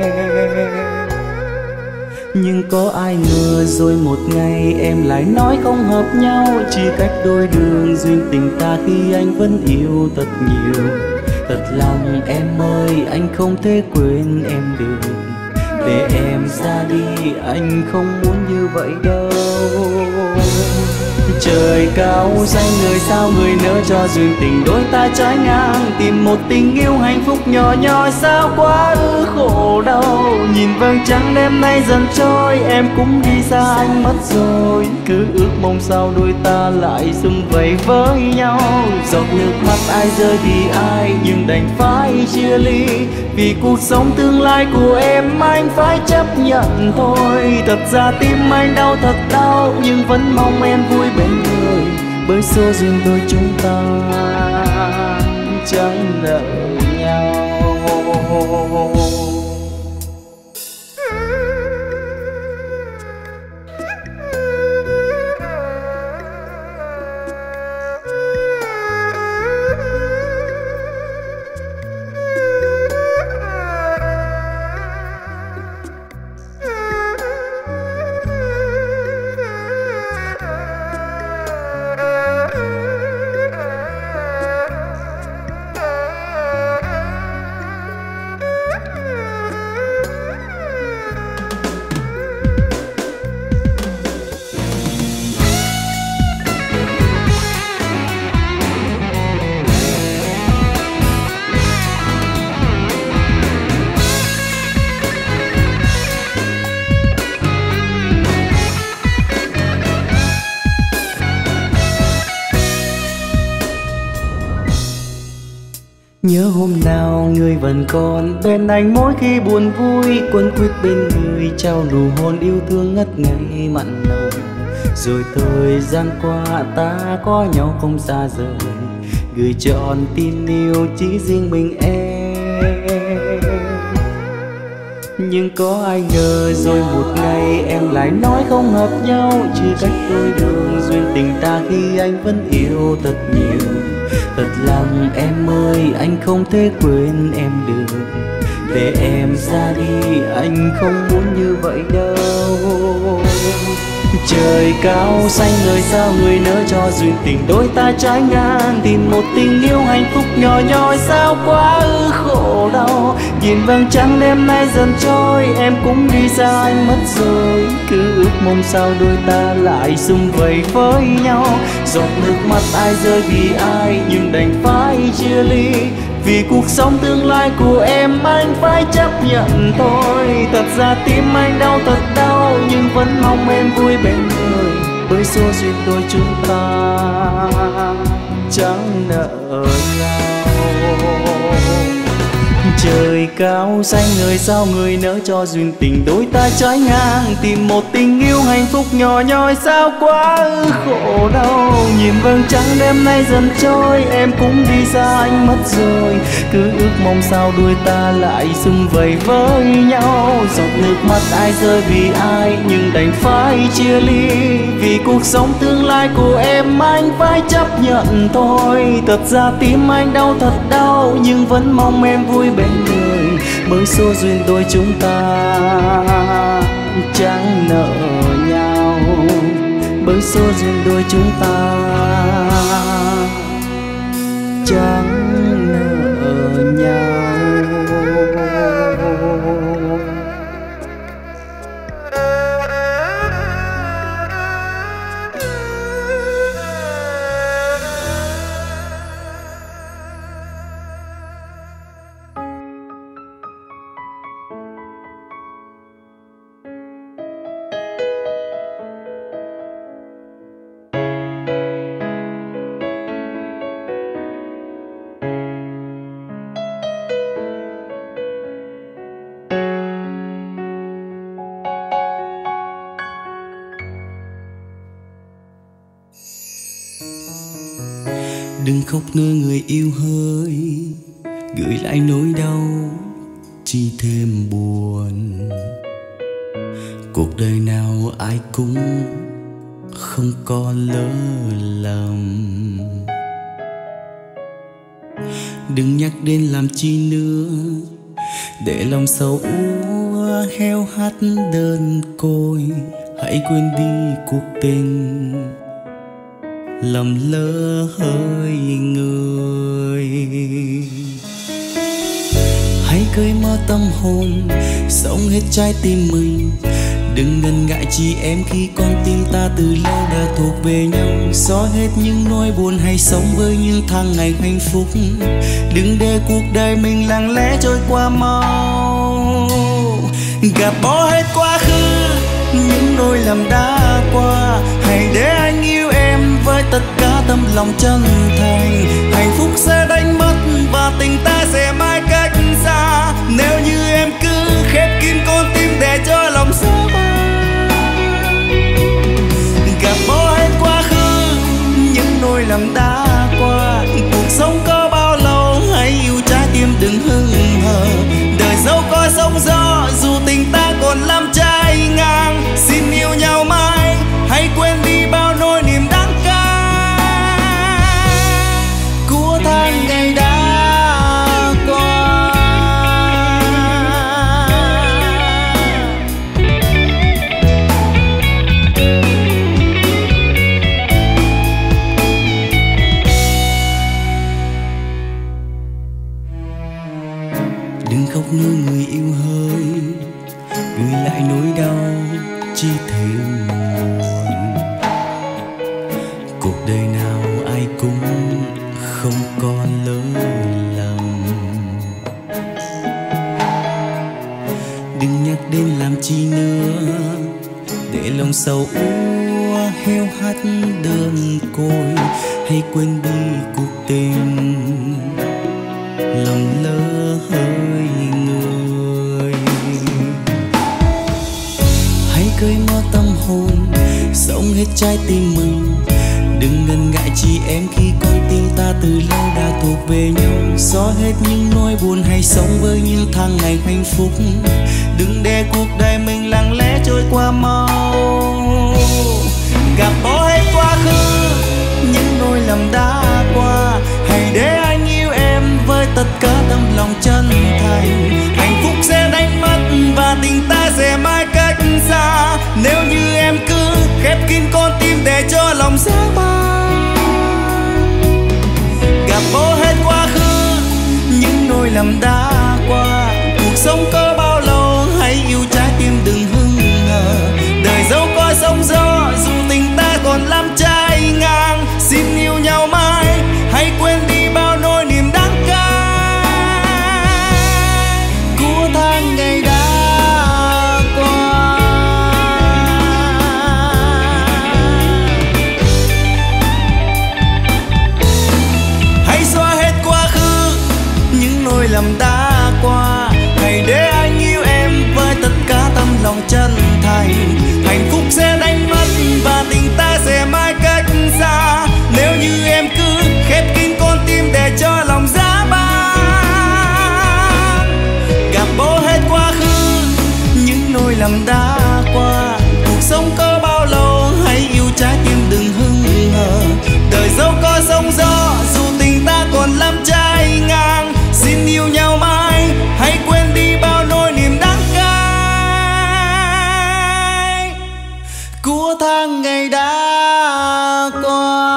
Nhưng có ai ngờ rồi một ngày em lại nói không hợp nhau, chỉ cách đôi đường duyên tình ta khi anh vẫn yêu thật nhiều. Thật lòng em ơi, anh không thể quên em được, để em ra đi anh không muốn như vậy đâu. Trời cao xanh người sao người nỡ cho duyên tình đôi ta trái ngang, tìm một tình yêu hạnh phúc nhỏ nhoi sao quá ư khổ đau. Nhìn vầng trăng đêm nay dần trôi, em cũng đi xa anh mất rồi, cứ ước mong sao đôi ta lại sum vầy với nhau. Giọt nước mắt ai rơi vì ai nhưng đành phải chia ly, vì cuộc sống tương lai của em anh phải chấp nhận thôi. Thật ra tim anh đau thật đau nhưng vẫn mong em vui bên người, bởi số duyên đôi chúng ta chẳng nợ nhau. Nhớ hôm nào người vẫn còn bên anh mỗi khi buồn vui, quấn quýt bên người trao nụ hôn yêu thương ngất ngây mặn nồng. Rồi thời gian qua ta có nhau không xa rời, gửi trọn tin yêu chỉ riêng mình em. Nhưng có ai ngờ rồi một ngày em lại nói không hợp nhau, chia cách đôi đường duyên tình ta khi anh vẫn yêu thật nhiều. Thật lòng em ơi anh không thể quên em được, để em ra đi anh không muốn như vậy đâu. Trời cao xanh người sao người nỡ cho duyên tình đôi ta trái ngang, tìm một tình yêu hạnh phúc nhỏ nhoi sao quá ư khổ đau. Nhìn vầng trăng đêm nay dần trôi, em cũng đi xa anh mất rồi, cứ ước mong sao đôi ta lại sum vầy với nhau. Giọt nước mắt ai rơi vì ai nhưng đành phải chia ly, vì cuộc sống tương lai của em anh phải chấp nhận thôi. Thật ra tim anh đau thật đau nhưng vẫn mong em vui bên người, bởi số duyên đôi chúng ta chẳng nợ nhau. Trời cao xanh người sao người nỡ cho duyên tình đôi ta trái ngang, tìm một tình yêu hạnh phúc nhỏ nhoi sao quá ư khổ đau. Nhìn vầng trăng đêm nay dần trôi, em cũng đi xa anh mất rồi, cứ ước mong sao đôi ta lại sum vầy với nhau. Giọt nước mắt ai rơi vì ai nhưng đành phải chia ly, vì cuộc sống tương lai của em anh phải chấp nhận thôi. Thật ra tim anh đau thật đau nhưng vẫn mong em vui bên người, bởi số duyên đôi chúng ta chẳng nợ nhau, bởi số duyên đôi chúng ta chẳng nợ nhau. Đừng khóc nữa người yêu hỡi, gửi lại nỗi đau chỉ thêm buồn. Cuộc đời nào ai cũng không có lỡ lầm. Đừng nhắc đến làm chi nữa, để lòng sầu úa heo hắt đơn côi. Hãy quên đi cuộc tình lầm lỡ hơi người. Hãy cởi mở tâm hồn, sống hết trái tim mình, Đừng ngần ngại chị em khi con tim ta từ lâu đã thuộc về nhau. Xóa hết những nỗi buồn, hay sống với những tháng ngày hạnh phúc. Đừng để cuộc đời mình lặng lẽ trôi qua mau. Gạt bỏ hết quá khứ, những nỗi lầm đã qua. Hãy để anh yêu em với tất cả tâm lòng chân thành. Hạnh phúc sẽ đánh mất và tình ta sẽ mãi cách xa. Nếu như em cứ khép kín con tim để cho lòng xa bay. Gạt bỏ hết quá khứ, những nỗi lầm đã qua. Cuộc sống có bao lâu, hãy yêu trái tim đừng hững hờ. Đời dẫu có sóng gió, dù tình ta còn lắm trái ngang. Xin yêu nhau mãi, hãy quên đi bao nỗi niềm đắng cay của tháng ngày đã qua. Đừng khóc nuối người yêu hỡi, gửi lại nỗi đau chi thêm buồn. Cuộc đời nào ai cũng không còn lỡ lầm. Đừng nhắc đến làm chi nữa, để lòng sầu úa heo hắt đơn côi. Hãy quên đi cuộc tình lầm lỡ hơi người. Hãy cởi mở tâm hồn, sống hết trái tim mình. Đừng ngần ngại chị em khi con tim ta từ lâu đã thuộc về nhau. Xóa hết những nỗi buồn, hay sống với những tháng ngày hạnh phúc. Đừng để cuộc đời mình lặng lẽ trôi qua mau. Gạt bỏ hết quá khứ, những nỗi lầm đã qua. Hãy để anh yêu em với tất cả tâm lòng chân thành. Hạnh phúc sẽ đánh mất và tình ta sẽ mãi cách xa. Nếu như em cứ khép kín con tim để cho lòng xa bay. Gạt bỏ hết quá khứ, những nỗi lầm đã qua. Cuộc sống có bao lâu, hãy yêu trái tim đừng hững hờ. Đời dẫu có sóng gió, dù tình ta còn lắm trái ngang. Xin yêu nhau mãi, hãy quên đi bao nỗi niềm đắng cay của tháng ngày đã qua. Hãy xóa hết quá khứ, những nỗi lầm đã qua. Hãy để anh yêu em với tất cả tâm lòng chân thành. Hạnh phúc sẽ đánh mất và tình ta sẽ mãi cách xa. Nếu như em cứ khép kín con tim để cho lòng giá băng. Gạt bỏ hết quá khứ, những nỗi lầm đã qua. Cuộc sống có bao lâu, hãy yêu trái tim đừng hững hờ. Đời dẫu có sóng gió, dù tình ta còn lắm trái ngang. Xin yêu nhau mãi, hãy quên đi bao nỗi niềm đắng cay của tháng ngày đã qua.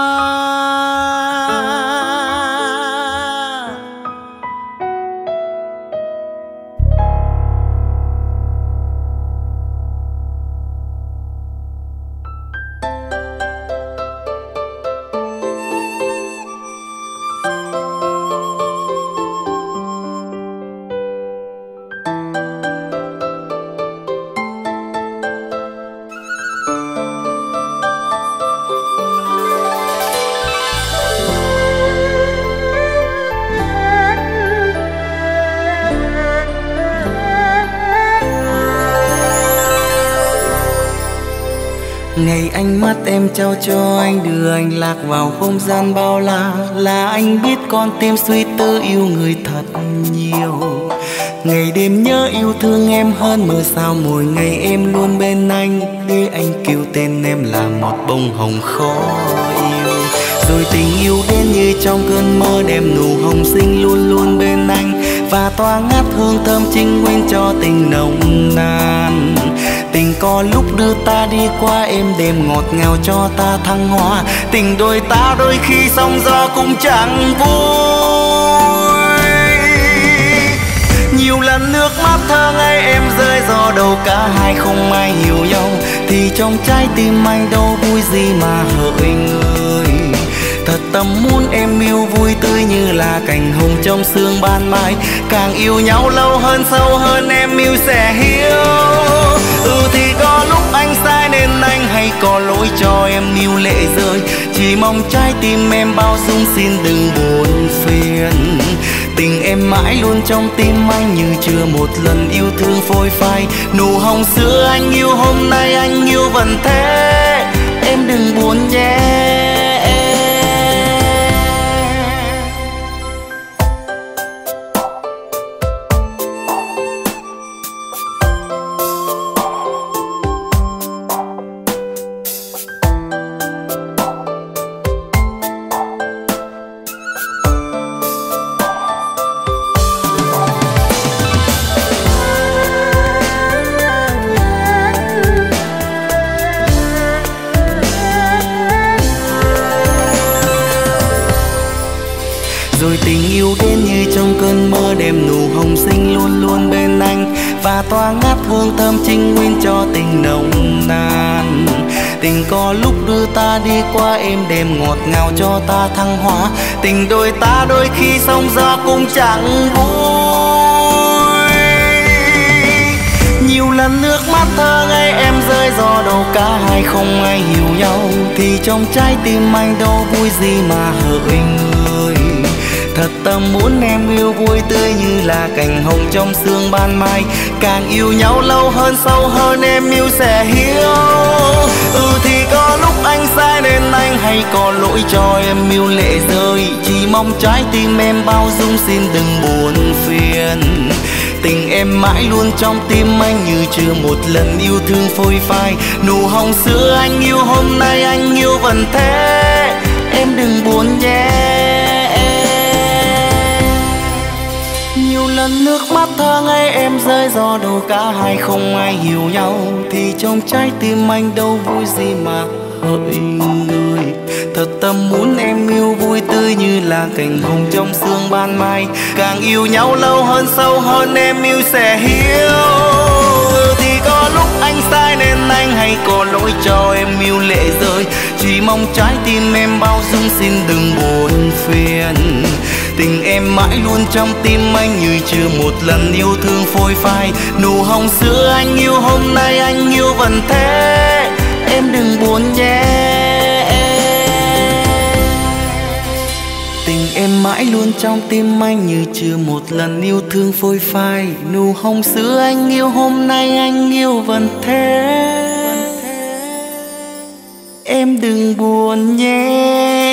Ngày ánh mắt em trao cho anh, đưa anh lạc vào không gian bao la. Là anh biết con tim suy tư yêu người thật nhiều. Ngày đêm nhớ yêu thương em hơn mưa sao, mỗi ngày em luôn bên anh. Để anh kêu tên em là một bông hồng khó yêu. Rồi tình yêu đến như trong cơn mơ, đem nụ hồng xinh luôn luôn bên anh. Và tỏa ngát hương thơm trinh nguyên cho tình nồng nàn. Tình có lúc đưa ta đi qua êm đềm ngọt ngào cho ta thăng hoa. Tình đôi ta đôi khi sóng gió cũng chẳng vui. Nhiều lần nước mắt thơ ngây em rơi do đâu cả hai không ai hiểu nhau, thì trong trái tim anh đâu vui gì mà hỡi người. Thật tâm muốn em yêu vui tươi như là cành hồng trong sương ban mai. Càng yêu nhau lâu hơn sâu hơn em yêu sẽ hiểu. Thì có lúc anh sai nên anh hay có lỗi cho em yêu lệ rơi. Chỉ mong trái tim em bao dung xin đừng buồn phiền. Tình em mãi luôn trong tim anh như chưa một lần yêu thương phôi phai. Nụ hồng xưa anh yêu hôm nay anh yêu vẫn thế. Em đừng buồn nhé. Rồi tình yêu đến như trong cơn mơ, đem nụ hồng xinh luôn luôn bên anh và tỏa ngát hương thơm trinh nguyên cho tình nồng nàn. Tình có lúc đưa ta đi qua êm đềm ngọt ngào cho ta thăng hoa. Tình đôi ta đôi khi sóng gió cũng chẳng vui. Nhiều lần nước mắt thơ ngây em rơi do đâu cả hai không ai hiểu nhau, thì trong trái tim anh đâu vui gì mà hỡi người. Thật tâm muốn em yêu vui tươi như là cành hồng trong sương ban mai. Càng yêu nhau lâu hơn sâu hơn em yêu sẽ hiểu. Thì có lúc anh sai nên anh hay có lỗi cho em yêu lệ rơi. Chỉ mong trái tim em bao dung xin đừng buồn phiền. Tình em mãi luôn trong tim anh như chưa một lần yêu thương phôi phai. Nụ hồng xưa anh yêu hôm nay anh yêu vẫn thế. Em đừng buồn nhé. Nhiều lần nước mắt thơ ngây em rơi do đâu cả hai không ai hiểu nhau, thì trong trái tim anh đâu vui gì mà hỡi người. Thật tâm muốn em yêu vui tươi như là cành hồng trong sương ban mai. Càng yêu nhau lâu hơn sâu hơn em yêu sẽ hiểu. Thì có lúc anh sai nên anh hay có lỗi cho em yêu lệ rơi. Chỉ mong trái tim em bao dung xin đừng buồn phiền. Tình em mãi luôn trong tim anh như chưa một lần yêu thương phôi phai. Nụ hồng xưa anh yêu hôm nay anh yêu vẫn thế. Em đừng buồn nhé. Tình em mãi luôn trong tim anh như chưa một lần yêu thương phôi phai. Nụ hồng xưa anh yêu hôm nay anh yêu vẫn thế. Em đừng buồn nhé.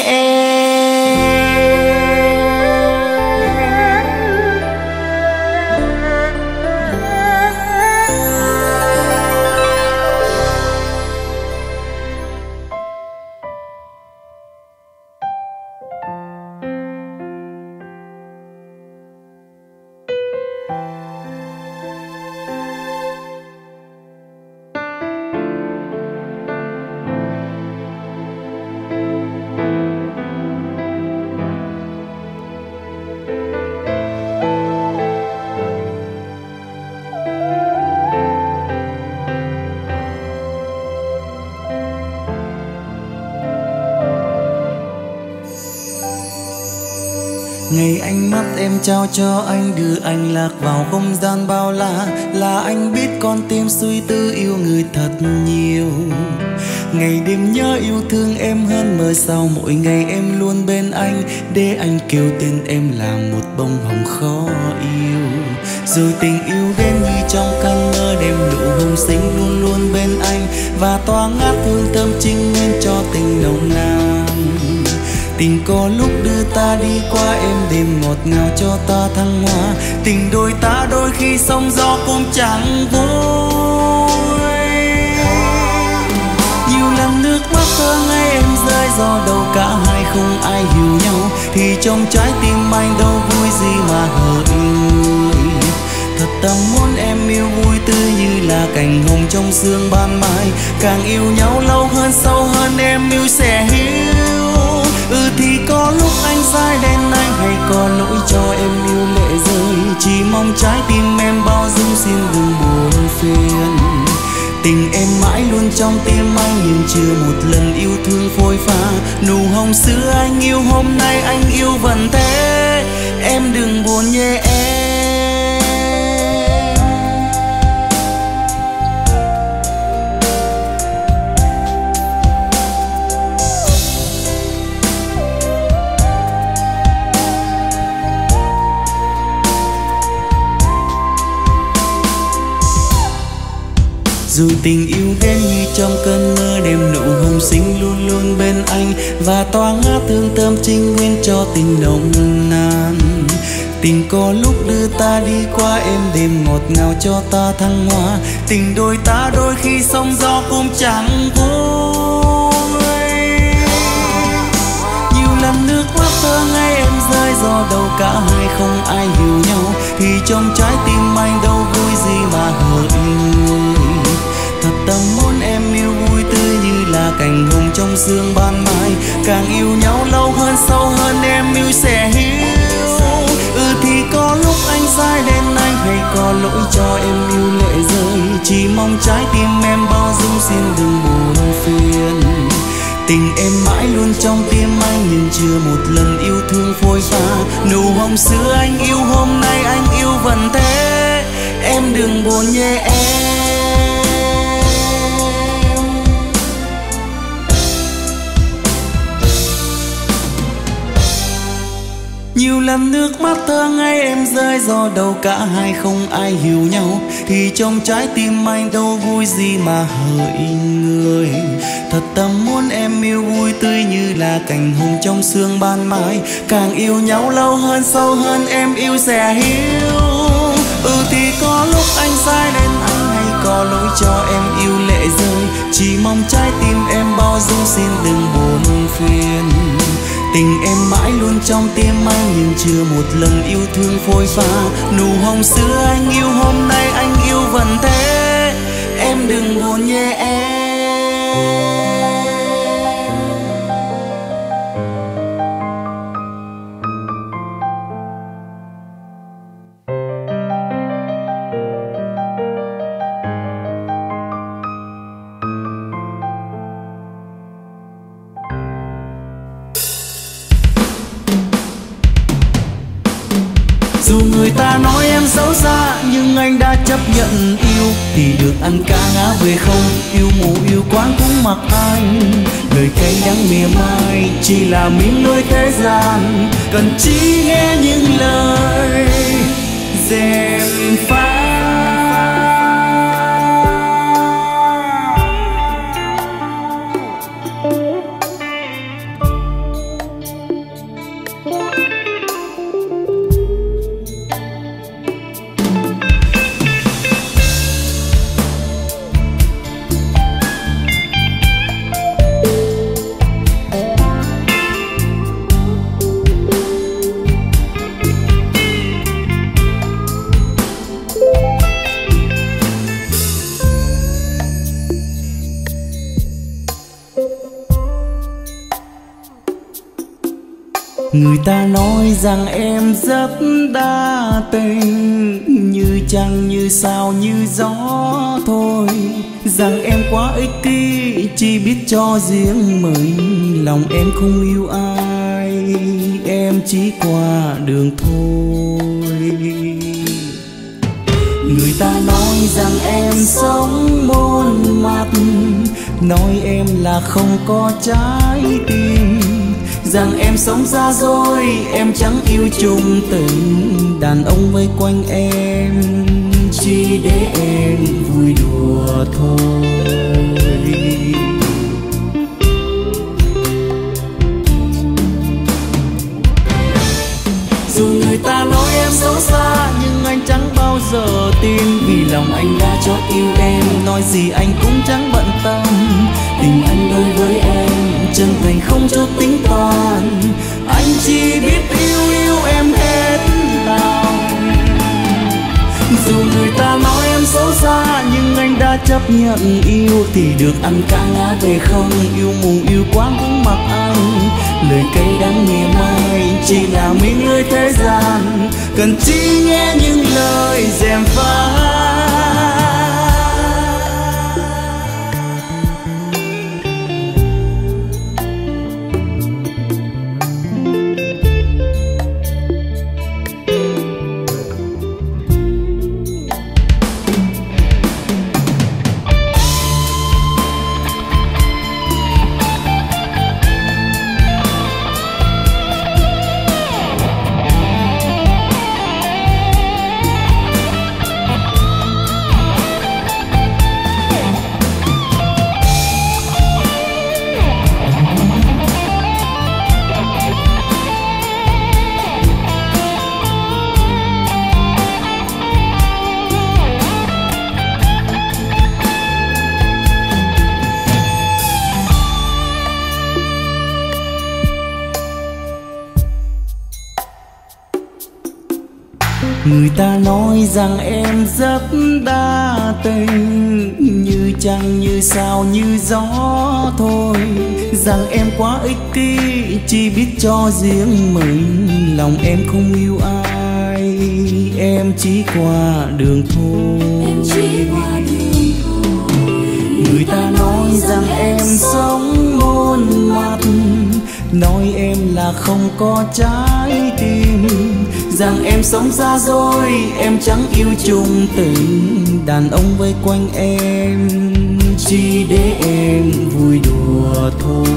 Ngày ánh mắt em trao cho anh, đưa anh lạc vào không gian bao la, là anh biết con tim suy tư yêu người thật nhiều. Ngày đêm nhớ yêu thương em hơn mơ sao, mỗi ngày em luôn bên anh, để anh kêu tên em là một bông hồng khó yêu. Rồi tình yêu đến như trong cơn mơ, đem nụ hồng xinh luôn luôn bên anh, và tỏa ngát hương thơm trinh nguyên cho tình nồng nàn. Tình có lúc đưa ta đi qua êm đềm ngọt ngào cho ta thăng hoa. Tình đôi ta đôi khi sóng gió cũng chẳng vui. Nhiều lần nước mắt thơ ngây em rơi do đâu cả hai không ai hiểu nhau, thì trong trái tim anh đâu vui gì mà hỡi người. Thật tâm muốn em yêu vui tươi như là cành hồng trong sương ban mai. Càng yêu nhau lâu hơn sâu hơn em yêu sẽ hiểu. Thì có lúc anh sai đến anh hay có lỗi cho em yêu lệ rơi. chỉ mong trái tim em bao dung xin đừng buồn phiền. Tình em mãi luôn trong tim anh nhưng chưa một lần yêu thương phôi pha. Nụ hồng xưa anh yêu hôm nay anh yêu vẫn thế, em đừng buồn nhé em. Dù tình yêu đến như trong cơn mơ, đêm nụ hồng xinh luôn luôn bên anh và tỏa ngát hương thơm trinh nguyên cho tình nồng nàn. Tình có lúc đưa ta đi qua êm đềm ngọt ngào cho ta thăng hoa. Tình đôi ta đôi khi sóng gió cũng chẳng vui. Nhiều lần nước mắt thơ ngây em rơi do đâu cả hai không ai hiểu nhau, thì trong trái tim anh đâu vui gì mà hỡi người. Thật tâm muốn em yêu vui tươi như là cành hồng trong sương ban mai. Càng yêu nhau lâu hơn sâu hơn em yêu sẽ hiểu. Thì có lúc anh sai đến anh hay có lỗi cho em yêu lệ rơi. Chỉ mong trái tim em bao dung xin đừng buồn phiền. Tình em mãi luôn trong tim anh nhưng chưa một lần yêu thương phôi pha. Nụ hồng xưa anh yêu hôm nay anh yêu vẫn thế, em đừng buồn nhé em. Nhiều lần nước mắt thơ ngây em rơi do đâu cả hai không ai hiểu nhau, thì trong trái tim anh đâu vui gì mà hỡi người. Thật tâm muốn em yêu vui tươi như là cành hồng trong sương ban mai. Càng yêu nhau lâu hơn sâu hơn em yêu sẽ hiểu. Thì có lúc anh sai nên anh hay có lỗi cho em yêu lệ rơi. Chỉ mong trái tim em bao dung xin đừng buồn phiền. Tình em mãi luôn trong tim anh nhưng chưa một lần yêu thương phôi pha. Nụ hồng xưa anh yêu hôm nay anh yêu vẫn thế, em đừng buồn nhé em. Dù người ta nói em xấu xa nhưng anh đã chấp nhận yêu, thì được ăn cả ngã về không. Yêu mù yêu quán cũng mặc anh, lời cay đắng mỉa mai chỉ là miếng lưới thế gian. Cần chỉ nghe những lời dèm pha. Người ta nói rằng em rất đa tình, như trăng như sao như gió thôi. Rằng em quá ích kỷ chỉ biết cho riêng mình, lòng em không yêu ai, em chỉ qua đường thôi. Người ta nói rằng em sống môn mặt, nói em là không có trái tim. Rằng em sống xa xôi, em chẳng yêu chung tình. Đàn ông vây quanh em chỉ để em vui đùa thôi. Dù người ta nói em xấu xa nhưng anh chẳng bao giờ tin, vì lòng anh đã chót yêu em, nói gì anh cũng chẳng bận tâm. Tình anh đối với em chân thành không chút tính toán, anh chỉ biết yêu em hết lòng. Dù người ta nói em xấu xa nhưng anh đã chấp nhận yêu, thì được ăn cả ngã về không. Yêu mù yêu quáng cũng mặc anh, lời cay đắng mỉa mai chỉ là miếng lưới thế gian. Cần chỉ nghe những gièm pha. Người ta nói rằng em rất đa tình, như trăng như sao như gió thôi. Rằng em quá ích kỷ, chỉ biết cho riêng mình. Lòng em không yêu ai, em chỉ qua đường thôi. Người ta nói rằng em sống muôn mặt, nói em là không có trái tim. Rằng em sống xa xôi, em chẳng yêu chung tình. Đàn ông vây quanh em chỉ để em vui đùa thôi.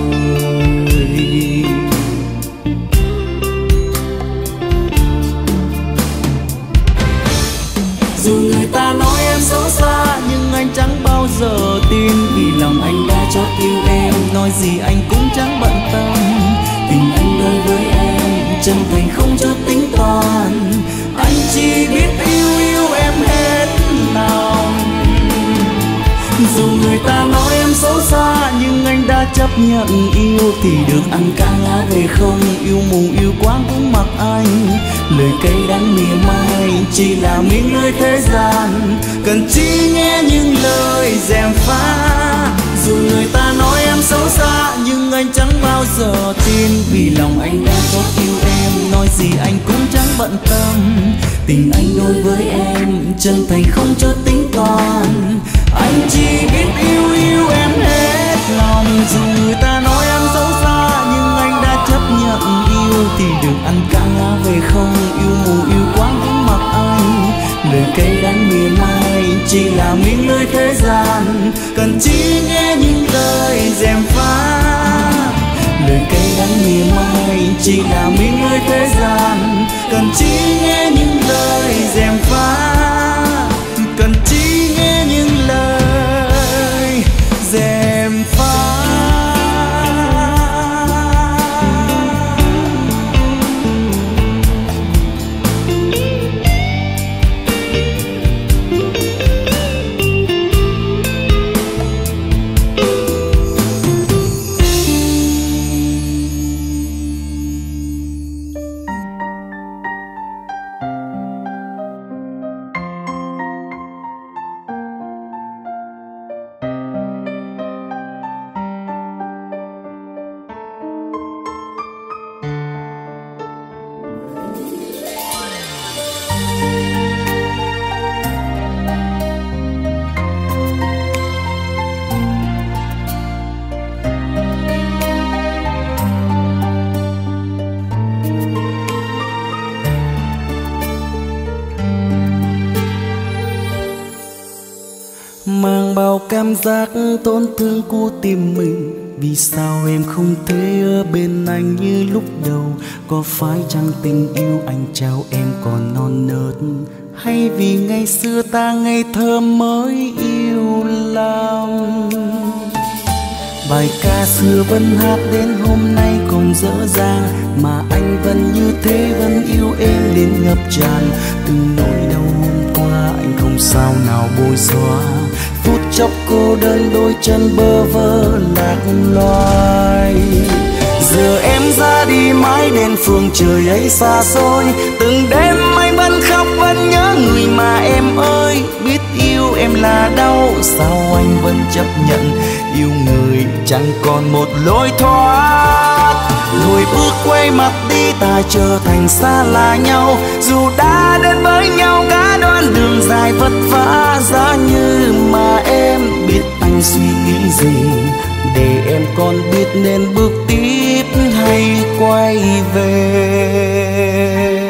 Dù người ta nói em xấu xa, nhưng anh chẳng bao giờ tin. Vì lòng anh đã chót yêu em, nói gì anh cũng chẳng bận tâm. Tình anh đối với em chân thành không chút tính toán. Anh chỉ biết yêu em hết lòng. Dù người ta nói em xấu xa, nhưng anh đã chấp nhận yêu. Thì được ăn cả ngã về không, yêu mù yêu quáng cũng mặc anh. Lời cay đắng mỉa mai chỉ là miếng lưới thế gian, cần chỉ nghe những lời gièm pha. Dù người ta nói em xấu xa, nhưng anh chẳng bao giờ tin. Vì lòng anh đã chót yêu em, nói gì anh cũng chẳng bận tâm. Tình anh đối với em chân thành không chút tính toán. Anh chỉ biết yêu em hết lòng. Dù người ta nói em xấu xa, nhưng anh đã chấp nhận yêu. Thì được ăn cả ngã về không, yêu mù yêu quáng cũng mặc anh. Lời cay đắng mỉa mai chỉ là miếng lưới thế gian, cần chỉ nghe những lời gièm pha. Lời cay đắng mỉa mai chỉ là miếng lưới thế gian, cần chỉ nghe những lời gièm pha. Cần chỉ nghe những lời gièm pha. Mang bao cảm giác tổn thương của tim mình. Vì sao em không thể ở bên anh như lúc đầu? Có phải chăng tình yêu anh trao em còn non nớt? Hay vì ngày xưa ta ngây thơ mới yêu lòng? Bài ca xưa vẫn hát đến hôm nay còn dở dang, mà anh vẫn như thế, vẫn yêu em đến ngập tràn. Từng nỗi đau hôm qua anh không sao nào bôi xóa. Phút chốc cô đơn đôi chân bơ vơ lạc loài. Giờ em ra đi mãi đến phương trời ấy xa xôi. Từng đêm anh vẫn khóc vẫn nhớ người mà em ơi. Biết yêu em là đau, sao anh vẫn chấp nhận yêu người chẳng còn một lối thoát. Lùi bước quay mặt đi, ta trở thành xa lạ nhau. Dù đã đến với nhau cả đời đoạn đường dài vất vả giá như mà em biết anh suy nghĩ gì, để em còn biết nên bước tiếp hay quay về.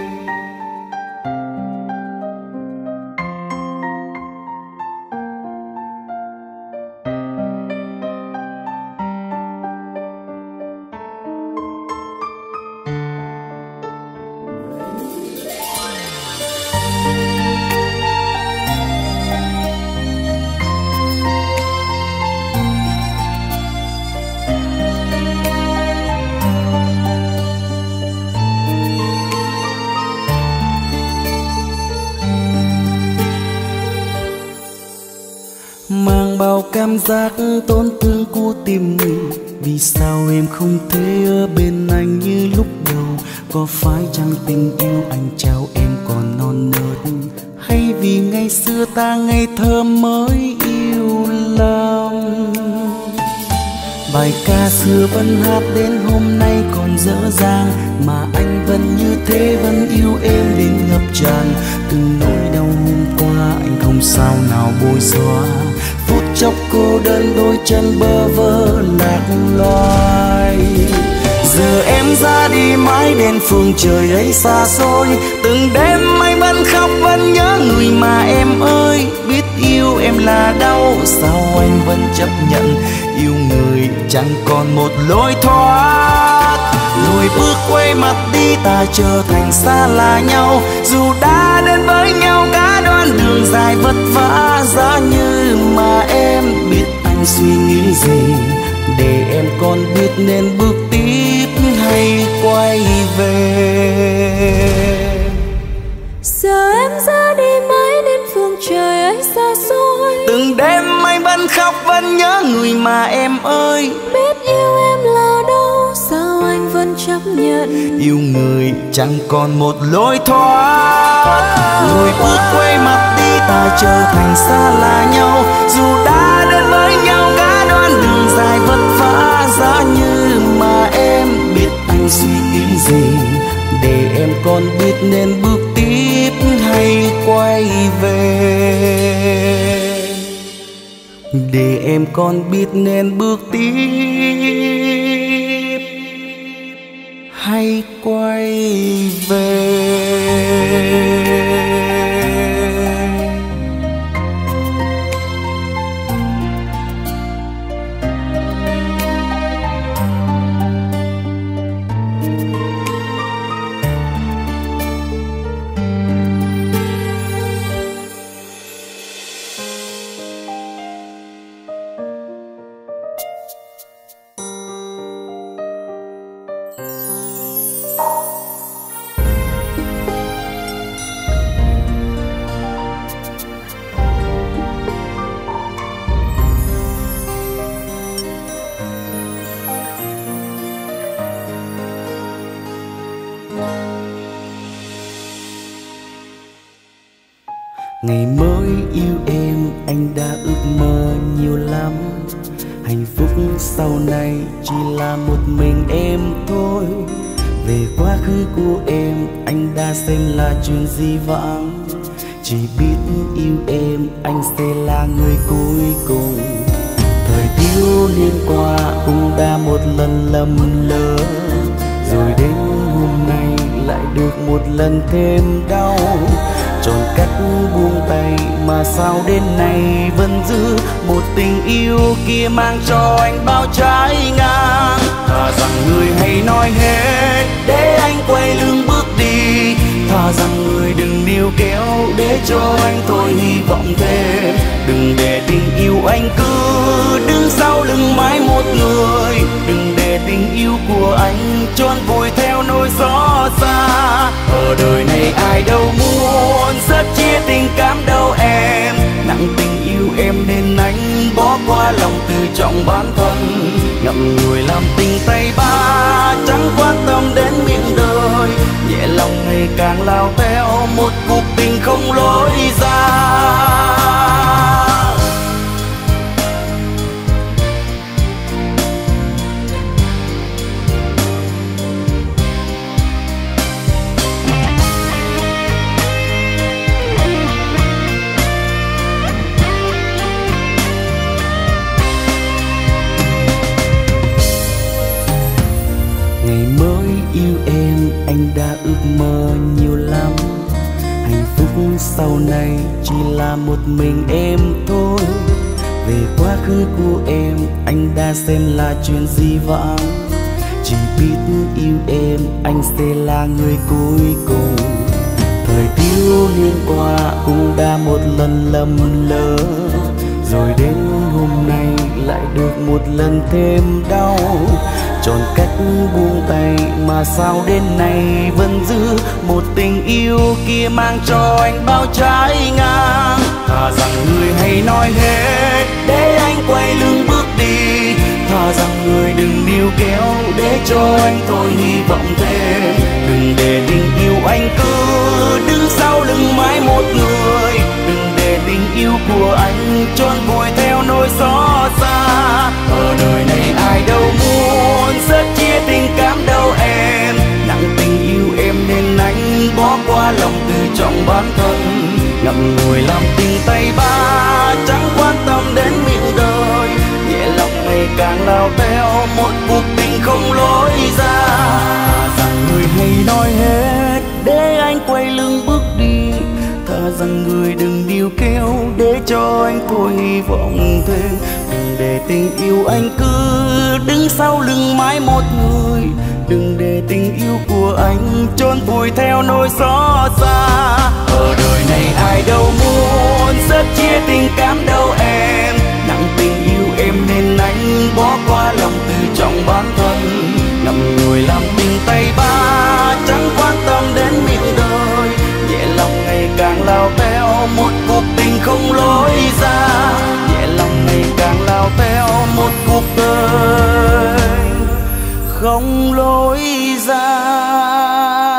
Mang bao cảm giác tổn thương của tim mình, vì sao em không thể ở bên anh như lúc đầu? Có phải chăng tình yêu anh trao em còn non nớt, hay vì ngày xưa ta ngây thơ mới yêu lắm? Bài ca xưa vẫn hát đến hôm nay còn dở dang, mà anh vẫn như thế, vẫn yêu em đến ngập tràn. Từng nỗi đau hôm qua anh không sao nào bôi xóa, phút chốc cô đơn đôi chân bơ vơ lạc loài. Giờ em ra đi mãi đến phương trời ấy xa xôi, từng đêm anh vẫn khóc vẫn nhớ người mà em ơi. Biết yêu em là đau, sao anh vẫn chấp nhận yêu người chẳng còn một lối thoát. Lùi bước quay mặt đi, ta trở thành xa lạ nhau, dù đã đến với nhau cả đoạn đường dài vất vả giá như mà em biết anh suy nghĩ gì, để em còn biết nên bước tiếp hay quay về. Giờ em ra đi mãi đến phương trời ấy xa xôi, từng đêm anh vẫn khóc vẫn nhớ người mà em ơi. biết yêu em là đâu, sao anh vẫn chấp nhận yêu người chẳng còn một lối thoát. Lùi bước quay mặt đi, ta trở thành xa lạ nhau, dù đã đến với nhau cả đoạn đường dài vất vả giá như mà em biết anh suy nghĩ gì, để em còn biết nên bước tiếp hay quay về. Để em còn biết nên bước tiếp hay quay về. Ngày mới yêu em anh đã ước mơ nhiều lắm, hạnh phúc sau này chỉ là một mình em thôi. Về quá khứ của em anh đã xem là chuyện dĩ vãng, chỉ biết yêu em anh sẽ là người cuối cùng. Thời thiếu niên qua cũng đã một lần lầm lỡ, rồi đến hôm nay lại được một lần thêm đau. Chọn cách buông tay mà sao đến nay vẫn giữ một tình yêu kia mang cho anh bao trái ngang. Thà rằng người hãy nói hết để anh quay lưng bước đi, thà rằng người đừng níu kéo để cho anh thôi hy vọng thêm. Đừng để tình yêu anh cứ đứng sau lưng mãi một người, đừng để tình yêu của anh trôn vùi theo nỗi xót xa. Ở đời này ai đâu muốn rất chia tình cảm đâu em, nặng tình yêu em nên anh bỏ qua lòng tự trọng bản thân. Ngậm ngùi làm tình tay ba chẳng quan tâm đến miệng đời, nhẹ lòng ngày càng lao theo một cuộc tình không lối ra. ngày mới yêu em anh đã ước mơ nhiều lắm. Hạnh phúc sau này chỉ là một mình em thôi. Về quá khứ của em anh đã xem là chuyện dĩ vãng. Chỉ biết yêu em anh sẽ là người cuối cùng. Thời thiếu niên qua cũng đã một lần lầm lỡ, rồi đến hôm nay lại được một lần thêm đau. Chọn cách buông tay mà sao đến nay vẫn giữ một tình yêu kia mang cho anh bao trái ngang. Thà rằng người hãy nói hết để anh quay lưng bước đi, thà rằng người đừng níu kéo để cho anh thôi hy vọng thêm. Đừng để tình yêu anh cứ đứng sau lưng mãi một người, đừng để tình yêu của anh trôn vùi theo nỗi xót xa. Ở đời này ai đâu muốn rất chia tình cảm đâu em, nặng tình yêu em nên anh bỏ qua lòng tự trọng bản thân. Ngậm ngùi làm tình tay ba chẳng quan tâm đến miệng đời, nhẹ lòng ngày càng lao theo một cuộc tình không lối ra. Rằng người hãy nói hết để anh quay lưng bước đi, thà rằng người đừng níu kéo để cho anh thôi hy vọng thêm. Đừng để tình yêu anh cứ đứng sau lưng mãi một người, đừng để tình yêu của anh trôn vùi theo nỗi xót xa. Ở đời này ai đâu muốn rất chia tình cảm đâu em, nặng tình yêu em nên anh bỏ qua lòng tự trọng bản thân. Ngậm ngùi làm tình tay ba chẳng quan tâm đến miệng đời, nhẹ lòng ngày càng lao theo một cuộc tình không lối ra, nhẹ lòng ngày càng lao theo một cuộc đời không lối ra.